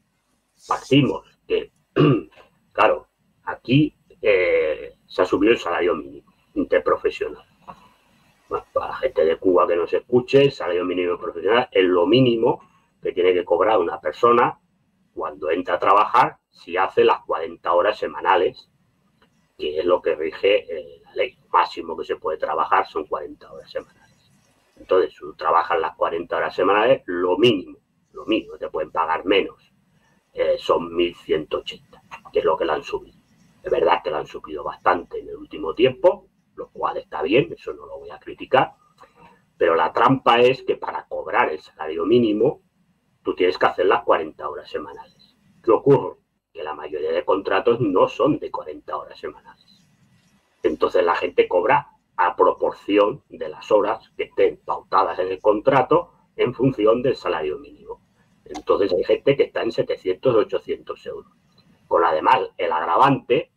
partimos que, claro, aquí eh, se ha subido el salario mínimo interprofesional. Bueno, para la gente de Cuba que nos escuche, el salario mínimo profesional es lo mínimo que tiene que cobrar una persona cuando entra a trabajar si hace las cuarenta horas semanales, que es lo que rige eh, la ley. Lo máximo que se puede trabajar son cuarenta horas semanales. Entonces, si tú trabajas las cuarenta horas semanales, lo mínimo, lo mínimo, te pueden pagar menos, eh, son mil ciento ochenta, que es lo que le han subido. Es verdad que lo han subido bastante en el último tiempo, lo cual está bien, eso no lo voy a criticar, pero la trampa es que para cobrar el salario mínimo, tú tienes que hacer las cuarenta horas semanales. ¿Qué ocurre? Que la mayoría de contratos no son de cuarenta horas semanales. Entonces la gente cobra a proporción de las horas que estén pautadas en el contrato en función del salario mínimo. Entonces hay gente que está en setecientos, ochocientos euros. Con además el agravante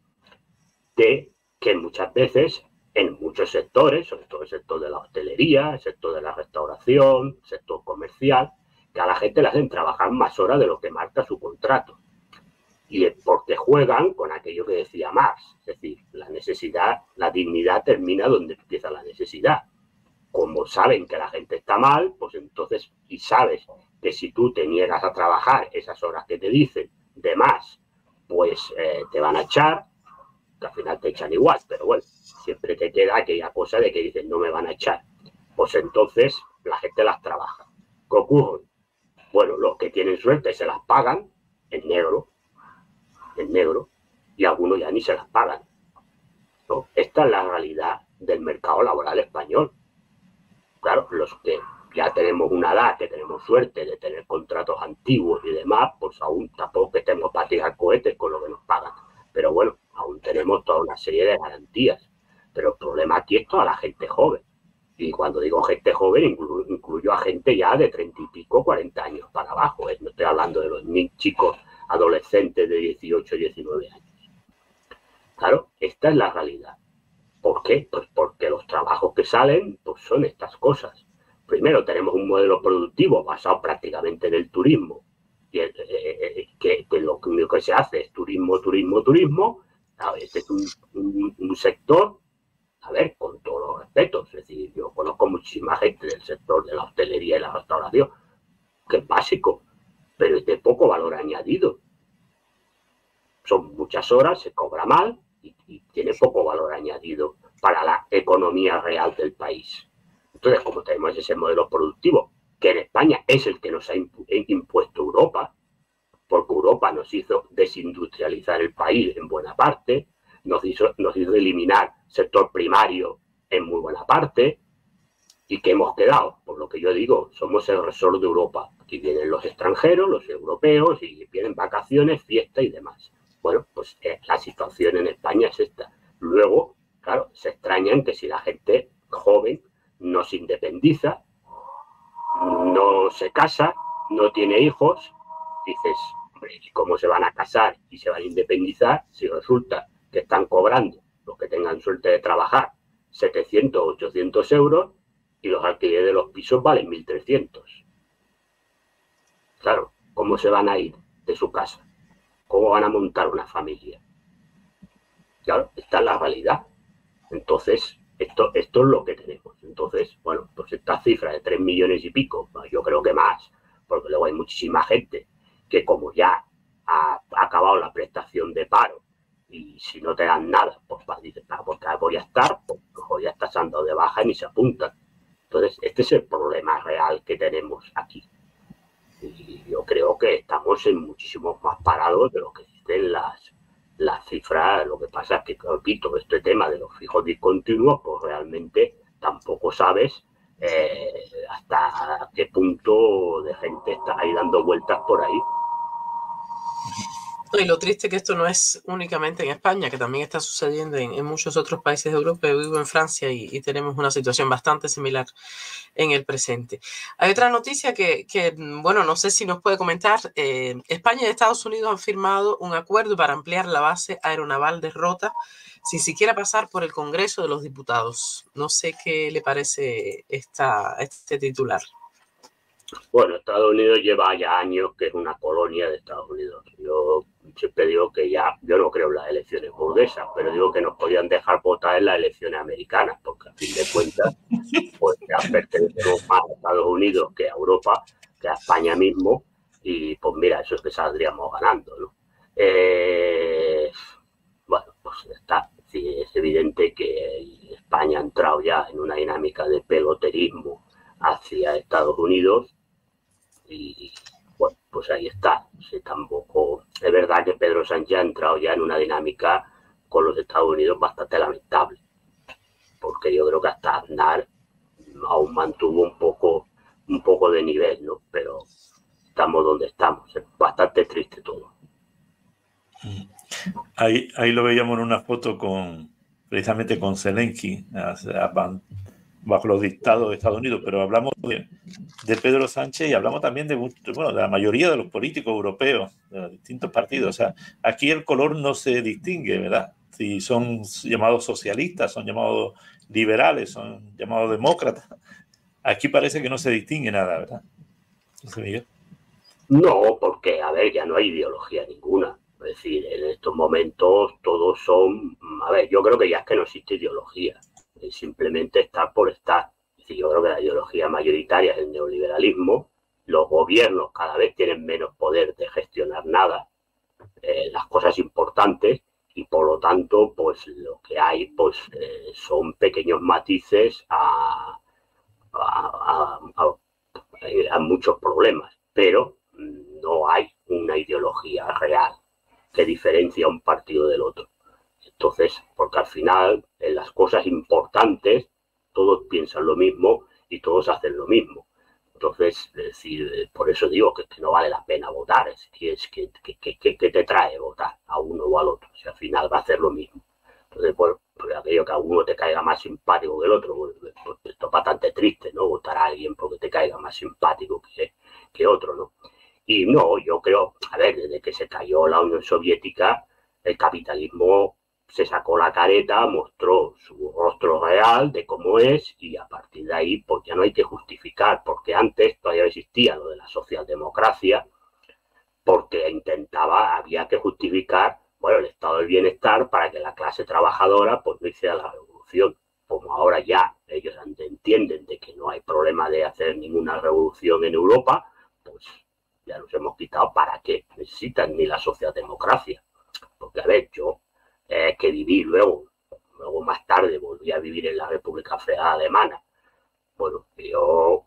de que muchas veces en muchos sectores, sobre todo el sector de la hostelería, el sector de la restauración, el sector comercial, que a la gente le hacen trabajar más horas de lo que marca su contrato. Y es porque juegan con aquello que decía Marx, es decir, la necesidad, la dignidad termina donde empieza la necesidad. Como saben que la gente está mal, pues entonces, y sabes que si tú te niegas a trabajar esas horas que te dicen de más, pues eh, te van a echar, que al final te echan igual, pero bueno, siempre te queda aquella cosa de que dicen no me van a echar. Pues entonces la gente las trabaja. ¿Qué ocurre? Bueno, los que tienen suerte se las pagan en negro, en negro, y algunos ya ni se las pagan, ¿no? Esta es la realidad del mercado laboral español. Claro, los que ya tenemos una edad, que tenemos suerte de tener contratos antiguos y demás, pues aún tampoco que estemos para tirar cohetes con lo que nos pagan. Pero bueno, aún tenemos toda una serie de garantías. Pero el problema aquí es toda la gente joven. Y cuando digo gente joven, incluyo, incluyo a gente ya de treinta y pico, cuarenta años para abajo, ¿eh? No estoy hablando de los chicos adolescentes de dieciocho, diecinueve años. Claro, esta es la realidad. ¿Por qué? Pues porque los trabajos que salen pues son estas cosas. Primero, tenemos un modelo productivo basado prácticamente en el turismo, y el, eh, que, que lo único que se hace es turismo, turismo, turismo. Este es un, un, un sector, a ver, con todos los respetos, es decir, yo conozco muchísima gente del sector de la hostelería y la restauración, que es básico, pero es de poco valor añadido. Son muchas horas, se cobra mal y, y tiene poco valor añadido para la economía real del país. Entonces, como tenemos ese modelo productivo, que en España es el que nos ha impuesto Europa, porque Europa nos hizo desindustrializar el país en buena parte, nos hizo, nos hizo eliminar sector primario en muy buena parte, y que hemos quedado, por lo que yo digo, somos el resort de Europa. Aquí vienen los extranjeros, los europeos, y vienen vacaciones, fiesta y demás. Bueno, pues eh, la situación en España es esta. Luego, claro, se extrañan que si la gente joven no se independiza, no se casa, no tiene hijos, dices, hombre, ¿cómo se van a casar y se van a independizar si resulta que están cobrando, los que tengan suerte de trabajar, setecientos, ochocientos euros y los alquileres de los pisos valen mil trescientos? Claro, ¿cómo se van a ir de su casa? ¿Cómo van a montar una familia? Claro, esta es la realidad. Entonces, esto, esto es lo que tenemos. Entonces, bueno, pues esta cifra de tres millones y pico, yo creo que más, porque luego hay muchísima gente que como ya ha, ha acabado la prestación de paro y si no te dan nada, pues dices, ah, porque voy a estar, pues ya estás andando de baja y ni se apuntan. Entonces, este es el problema real que tenemos aquí. Y yo creo que estamos en muchísimos más parados de lo que existen las, las cifras. Lo que pasa es que, repito, este tema de los fijos discontinuos, pues realmente tampoco sabes eh, hasta qué punto de gente está ahí dando vueltas por ahí. Y lo triste que esto no es únicamente en España, que también está sucediendo en, en muchos otros países de Europa. Yo vivo en Francia y, y tenemos una situación bastante similar en el presente. Hay otra noticia que, que bueno, no sé si nos puede comentar. Eh, España y Estados Unidos han firmado un acuerdo para ampliar la base aeronaval de Rota sin siquiera pasar por el Congreso de los Diputados. No sé qué le parece esta, este titular. Bueno, Estados Unidos lleva ya años que es una colonia de Estados Unidos. Yo siempre digo que ya, yo no creo en las elecciones burguesas, pero digo que nos podían dejar votar en las elecciones americanas, porque a fin de cuentas, pues ya pertenecemos más a Estados Unidos que a Europa, que a España mismo, y pues mira, eso es que saldríamos ganando, ¿no? Eh, bueno, pues está. Sí, es evidente que España ha entrado ya en una dinámica de peloterismo hacia Estados Unidos. Y bueno, pues ahí está. Sí, tampoco es verdad que Pedro Sánchez ha entrado ya en una dinámica con los Estados Unidos bastante lamentable, porque yo creo que hasta Aznar aún mantuvo un poco un poco de nivel, ¿no? Pero estamos donde estamos. Es bastante triste todo. Ahí, ahí lo veíamos en una foto con precisamente con Zelensky, bajo los dictados de Estados Unidos, pero hablamos de, de Pedro Sánchez y hablamos también de, bueno, de la mayoría de los políticos europeos, de los distintos partidos. O sea, aquí el color no se distingue, ¿verdad? Si son llamados socialistas, son llamados liberales, son llamados demócratas. Aquí parece que no se distingue nada, ¿verdad? José Miguel. No, porque, a ver, ya no hay ideología ninguna. Es decir, en estos momentos todos son... A ver, yo creo que ya es que no existe ideología. Es simplemente estar por estar. Es decir, yo creo que la ideología mayoritaria es el neoliberalismo. Los gobiernos cada vez tienen menos poder de gestionar nada, eh, las cosas importantes, y por lo tanto, pues lo que hay pues eh, son pequeños matices a, a, a, a, a muchos problemas, pero no hay una ideología real que diferencia un partido del otro. Entonces, porque al final, en las cosas importantes, todos piensan lo mismo y todos hacen lo mismo. Entonces, es decir, por eso digo que, que no vale la pena votar. Es que, es que, que, que, que te trae votar a uno o al otro. O sea, al final va a hacer lo mismo. Entonces, pues, pues aquello que a uno te caiga más simpático que el otro, pues, pues esto es bastante triste, ¿no? Votar a alguien porque te caiga más simpático que, que otro, ¿no? Y no, yo creo, a ver, desde que se cayó la Unión Soviética, el capitalismo se sacó la careta, mostró su rostro real de cómo es, y a partir de ahí pues ya no hay que justificar, porque antes todavía existía lo de la socialdemocracia, porque intentaba, había que justificar, bueno, el estado del bienestar para que la clase trabajadora pues no hiciera la revolución. Como ahora ya ellos entienden de que no hay problema de hacer ninguna revolución en Europa, pues ya nos hemos quitado para qué necesitan ni la socialdemocracia. Porque, a ver, yo eh, que viví luego, luego más tarde volví a vivir en la República Federal Alemana. Bueno, yo,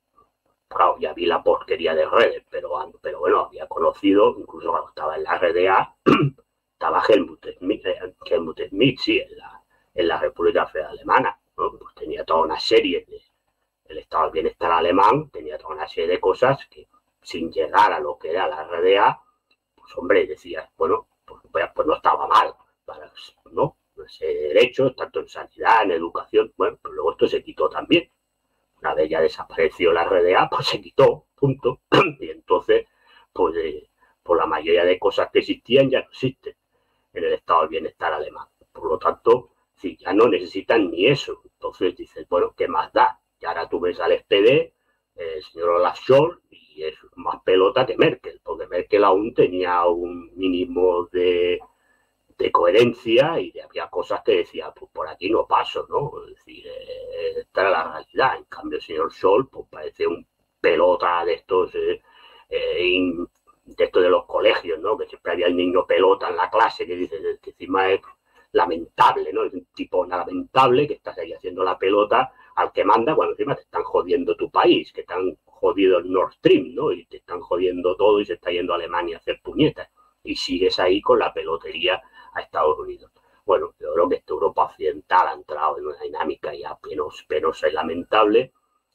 claro, ya vi la porquería de redes, pero, pero bueno, había conocido, incluso cuando estaba en la R D A, estaba Helmut Schmidt, Helmut Schmidt, sí, en la, en la República Federal Alemana, ¿no? Pues tenía toda una serie de, el estado del bienestar alemán, tenía toda una serie de cosas que, sin llegar a lo que era la R D A, pues hombre, decía, bueno, pues, pues no estaba mal, para, ¿no? Ese derecho, tanto en sanidad, en educación, bueno, pues luego esto se quitó también. Una vez ya desapareció la R D A, pues se quitó, punto. Y entonces, pues, eh, pues la mayoría de cosas que existían ya no existen en el estado del bienestar alemán. Por lo tanto, sí, ya no necesitan ni eso. Entonces dices, bueno, ¿qué más da? Y ahora tú ves al S P D, el señor Olaf Scholz, y es más pelota que Merkel, porque Merkel aún tenía un mínimo de, de coherencia, y había cosas que decía, pues por aquí no paso, ¿no? Es decir, eh, esta era la realidad. En cambio, el señor Scholz, pues parece un pelota de estos, eh, eh, in, de estos de los colegios, ¿no? Que siempre había el niño pelota en la clase, que dice que encima es lamentable, ¿no? Es un tipo lamentable que estás ahí haciendo la pelota al que manda, cuando encima te están jodiendo tu país, que están jodido el Nord Stream, ¿no? Y te están jodiendo todo y se está yendo a Alemania a hacer puñetas. Y sigues ahí con la pelotería a Estados Unidos. Bueno, yo creo que esta Europa occidental ha entrado en una dinámica ya penos, penosa y lamentable.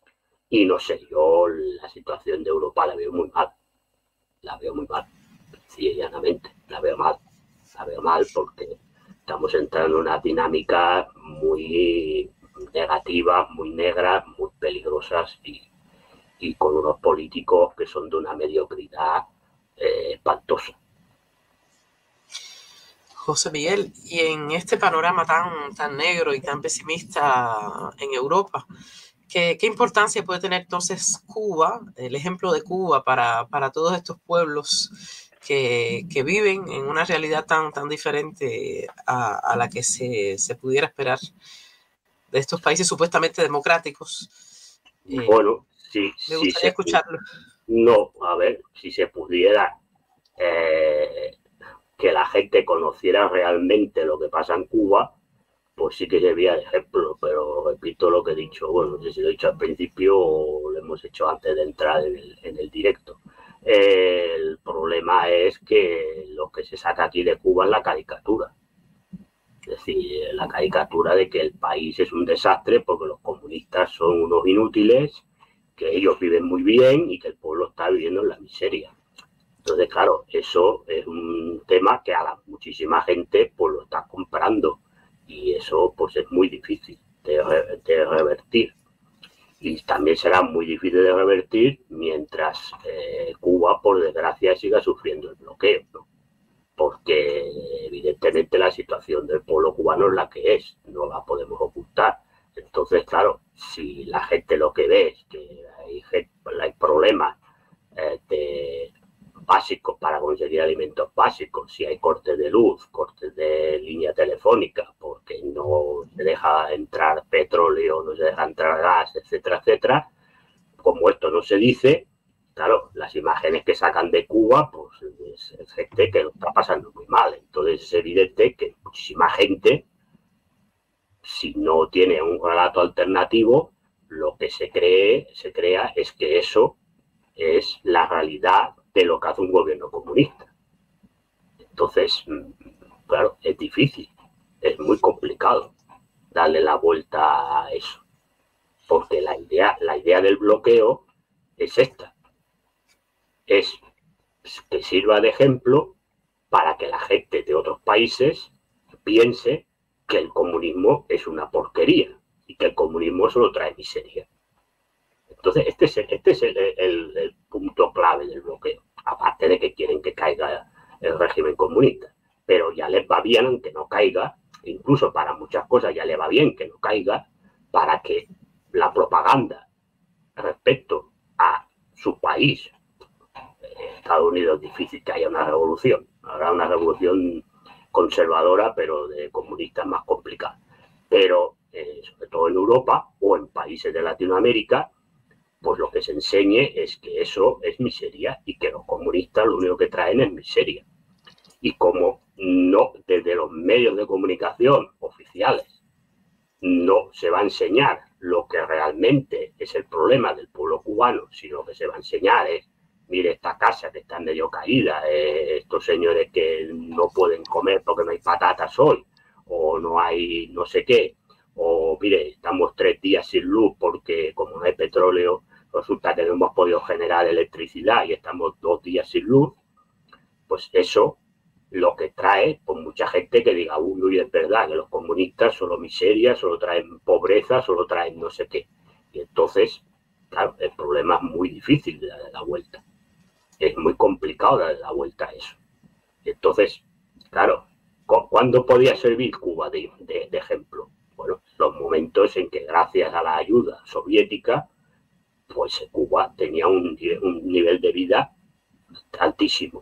Y no sé, yo la situación de Europa la veo muy mal. La veo muy mal. Sí, llanamente, la veo mal. La veo mal porque estamos entrando en una dinámica muy negativa, muy negra, muy peligrosas, y, y con unos políticos que son de una mediocridad eh, espantosa. José Miguel, y en este panorama tan, tan negro y tan pesimista en Europa, ¿qué, qué importancia puede tener entonces Cuba, el ejemplo de Cuba para, para todos estos pueblos que, que viven en una realidad tan, tan diferente a, a la que se, se pudiera esperar de estos países supuestamente democráticos? Eh, bueno, sí, me sí gustaría se, escucharlo. No, a ver, si se pudiera eh, que la gente conociera realmente lo que pasa en Cuba, pues sí que sería de ejemplo, pero repito lo que he dicho, bueno, no sé si lo he dicho al principio o lo hemos hecho antes de entrar en el, en el directo. Eh, el problema es que lo que se saca aquí de Cuba es la caricatura. Es decir, la caricatura de que el país es un desastre porque los comunistas son unos inútiles, que ellos viven muy bien y que el pueblo está viviendo en la miseria. Entonces, claro, eso es un tema que a la muchísima gente pues lo está comprando, y eso pues es muy difícil de, re, de revertir. Y también será muy difícil de revertir mientras eh, Cuba, por desgracia, siga sufriendo el bloqueo, ¿no? Porque evidentemente la situación del pueblo cubano es la que es, no la podemos ocultar. Entonces, claro, si la gente lo que ve es que hay, hay problemas conseguir alimentos básicos, si hay cortes de luz, cortes de línea telefónica, porque no se deja entrar petróleo, no se deja entrar gas, etcétera, etcétera, como esto no se dice, claro, las imágenes que sacan de Cuba, pues es, es gente que lo está pasando muy mal. Entonces es evidente que muchísima gente, si no tiene un relato alternativo, lo que se cree, se crea es que eso es la realidad de lo que hace un gobierno comunista. Entonces, claro, es difícil, es muy complicado darle la vuelta a eso, porque la idea, la idea del bloqueo es esta, es que sirva de ejemplo para que la gente de otros países piense que el comunismo es una porquería y que el comunismo solo trae miseria. Entonces, este es, el, este es el, el, el punto clave del bloqueo, aparte de que quieren que caiga el régimen comunista, pero ya les va bien aunque no caiga, incluso para muchas cosas ya les va bien que no caiga, para que la propaganda respecto a su país, Estados Unidos, es difícil que haya una revolución, habrá una revolución conservadora, pero de comunistas más complicada, pero eh, sobre todo en Europa o en países de Latinoamérica, pues lo que se enseñe es que eso es miseria y que los comunistas lo único que traen es miseria. Y como no, desde los medios de comunicación oficiales no se va a enseñar lo que realmente es el problema del pueblo cubano, sino que se va a enseñar es, mire esta casa que está medio caída, eh, estos señores que no pueden comer porque no hay patatas hoy, o no hay no sé qué, o mire, estamos tres días sin luz porque como no hay petróleo, resulta que no hemos podido generar electricidad y estamos dos días sin luz, pues eso lo que trae, pues mucha gente que diga, uy, uy, es verdad que los comunistas solo miseria, solo traen pobreza, solo traen no sé qué. Y entonces, claro, el problema es muy difícil de darle la vuelta. Es muy complicado darle la vuelta a eso. Y entonces, claro, ¿cuándo podía servir Cuba de, de, de ejemplo? Bueno, los momentos en que gracias a la ayuda soviética, pues Cuba tenía un, un nivel de vida altísimo.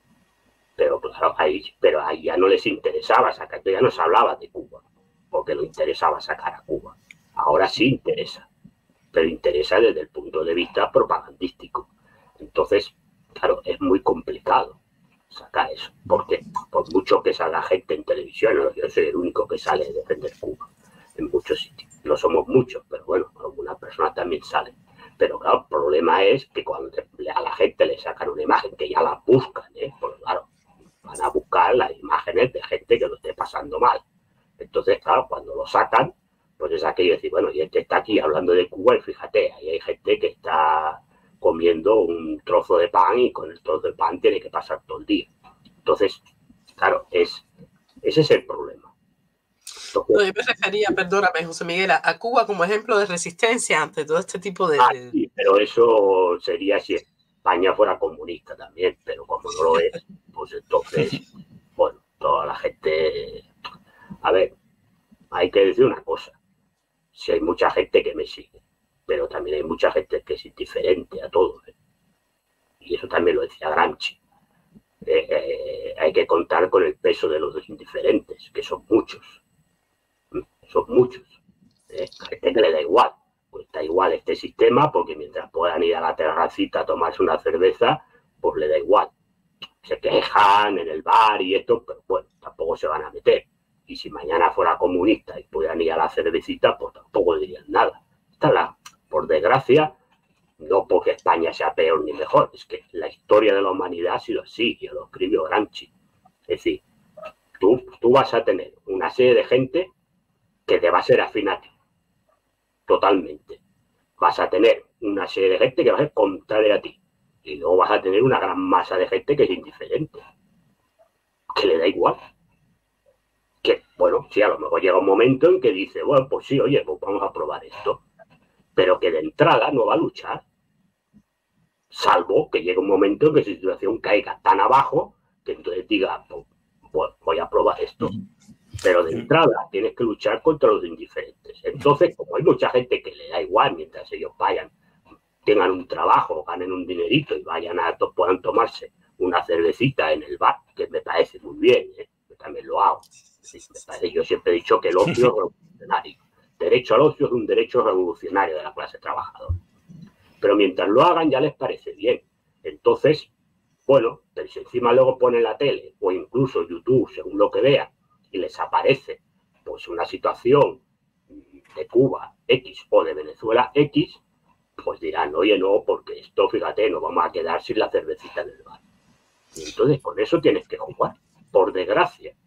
Pero claro, ahí, pero ahí ya no les interesaba sacar, ya no se hablaba de Cuba, porque no interesaba sacar a Cuba. Ahora sí interesa, pero interesa desde el punto de vista propagandístico. Entonces, claro, es muy complicado sacar eso, porque por mucho que salga gente en televisión, ¿no? Yo soy el único que sale a defender Cuba en muchos sitios. No somos muchos, pero bueno, algunas personas también salen. Pero claro, el problema es que cuando a la gente le sacan una imagen, que ya la buscan, ¿eh? Pues claro, van a buscar las imágenes de gente que lo esté pasando mal. Entonces, claro, cuando lo sacan, pues es aquello de decir, bueno, y este está aquí hablando de Cuba y fíjate, ahí hay gente que está comiendo un trozo de pan y con el trozo de pan tiene que pasar todo el día. Entonces, claro, es, ese es el problema. Entonces, no, yo me refería, perdóname, José Miguel, a Cuba como ejemplo de resistencia ante todo este tipo de... Ah, sí, pero eso sería si España fuera comunista también, pero como no lo es, pues entonces, bueno, toda la gente... A ver, hay que decir una cosa, si hay mucha gente que me sigue, pero también hay mucha gente que es indiferente a todo, ¿eh? Y eso también lo decía Gramsci. Eh, eh, hay que contar con el peso de los indiferentes, que son muchos, son muchos. Eh, gente que le da igual, pues da igual este sistema, porque mientras puedan ir a la terracita a tomarse una cerveza, pues le da igual. Se quejan en el bar y esto, pero bueno, tampoco se van a meter. Y si mañana fuera comunista y pudieran ir a la cervecita, pues tampoco dirían nada. Esta la, por desgracia, no porque España sea peor ni mejor, es que la historia de la humanidad ha sido así, y lo escribió Gramsci. Es decir, tú, tú vas a tener una serie de gente que te va a ser afín a ti, totalmente. Vas a tener una serie de gente que va a ser contraria a ti, y luego vas a tener una gran masa de gente que es indiferente, que le da igual. Que, bueno, sí, a lo mejor llega un momento en que dice, bueno, pues sí, oye, pues vamos a probar esto, pero que de entrada no va a luchar, salvo que llegue un momento en que su situación caiga tan abajo que entonces diga, pues, pues voy a probar esto. Pero de entrada tienes que luchar contra los indiferentes. Entonces, como hay mucha gente que le da igual mientras ellos vayan, tengan un trabajo, ganen un dinerito y vayan a puedan tomarse una cervecita en el bar, que me parece muy bien, ¿eh? Yo también lo hago. Sí, me parece, yo siempre he dicho que el ocio es revolucionario. Derecho al ocio es un derecho revolucionario de la clase trabajadora. Pero mientras lo hagan ya les parece bien. Entonces, bueno, pero si encima luego ponen la tele o incluso YouTube, según lo que vean, y les aparece pues una situación de Cuba X o de Venezuela X, pues dirán, oye, no, porque esto, fíjate, nos vamos a quedar sin la cervecita en el bar. Y entonces con eso tienes que jugar, por desgracia.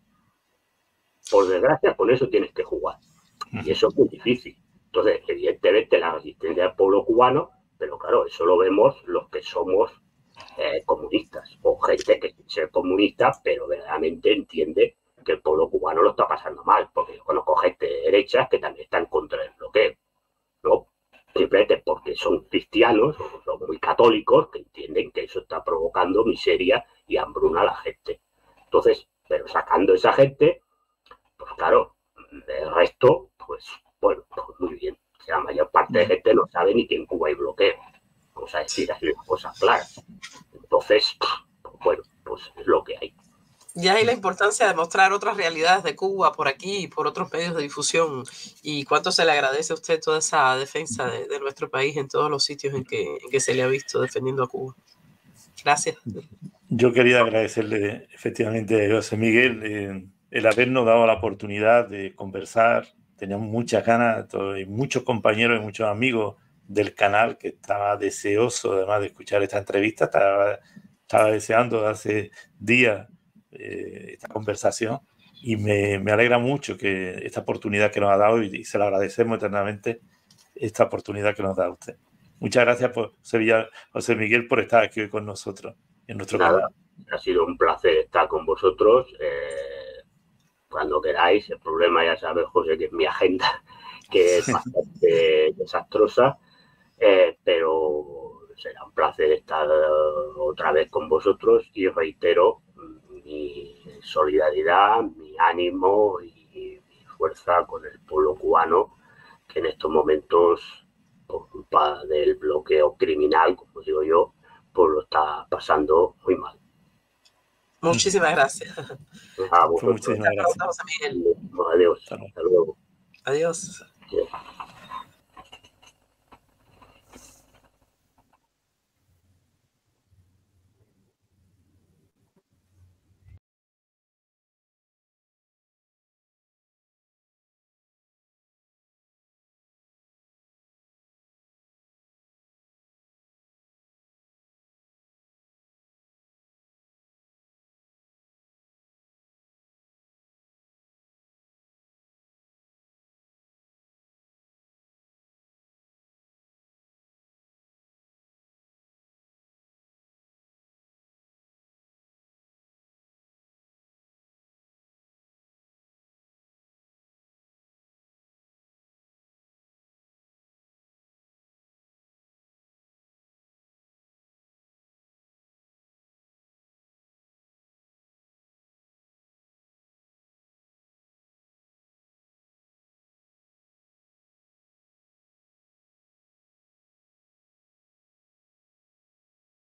Por desgracia, con eso tienes que jugar. Y eso es muy difícil. Entonces, evidentemente, la resistencia del pueblo cubano, pero claro, eso lo vemos los que somos eh, comunistas, o gente que quiere ser comunista, pero verdaderamente entiende que el pueblo cubano lo está pasando mal, porque yo conozco gente de derechas que también está en contra del bloqueo, ¿no? Simplemente porque son cristianos, o son muy católicos, que entienden que eso está provocando miseria y hambruna a la gente. Entonces, pero sacando esa gente, pues claro, el resto, pues bueno, pues muy bien. O sea, la mayor parte de gente no sabe ni que en Cuba hay bloqueo. Vamos a decir así las cosas claras. Entonces, pues bueno, pues es lo que hay. Y ahí la importancia de mostrar otras realidades de Cuba por aquí y por otros medios de difusión. Y cuánto se le agradece a usted toda esa defensa de, de nuestro país en todos los sitios en que, en que se le ha visto defendiendo a Cuba. Gracias. Yo quería agradecerle efectivamente a José Miguel eh, el habernos dado la oportunidad de conversar. Teníamos muchas ganas, y muchos compañeros y muchos amigos del canal que estaba deseoso además de escuchar esta entrevista, estaba, estaba deseando hace días eh, esta conversación, y me, me alegra mucho que esta oportunidad que nos ha dado, y, y se lo agradecemos eternamente, esta oportunidad que nos da usted. Muchas gracias, por, Sevilla, José Miguel, por estar aquí hoy con nosotros en nuestro Nada, canal. ha sido un placer estar con vosotros. Eh, cuando queráis. El problema, ya sabes, José, que es mi agenda, que es bastante desastrosa, eh, pero será un placer estar otra vez con vosotros, y reitero mi solidaridad, mi ánimo y mi fuerza con el pueblo cubano, que en estos momentos, por culpa del bloqueo criminal, como digo yo, pues lo está pasando muy mal. Muchísimas gracias. A vosotros. Muchísimas gracias. José Miguel. Adiós. Hasta luego. Hasta luego. Adiós. Sí.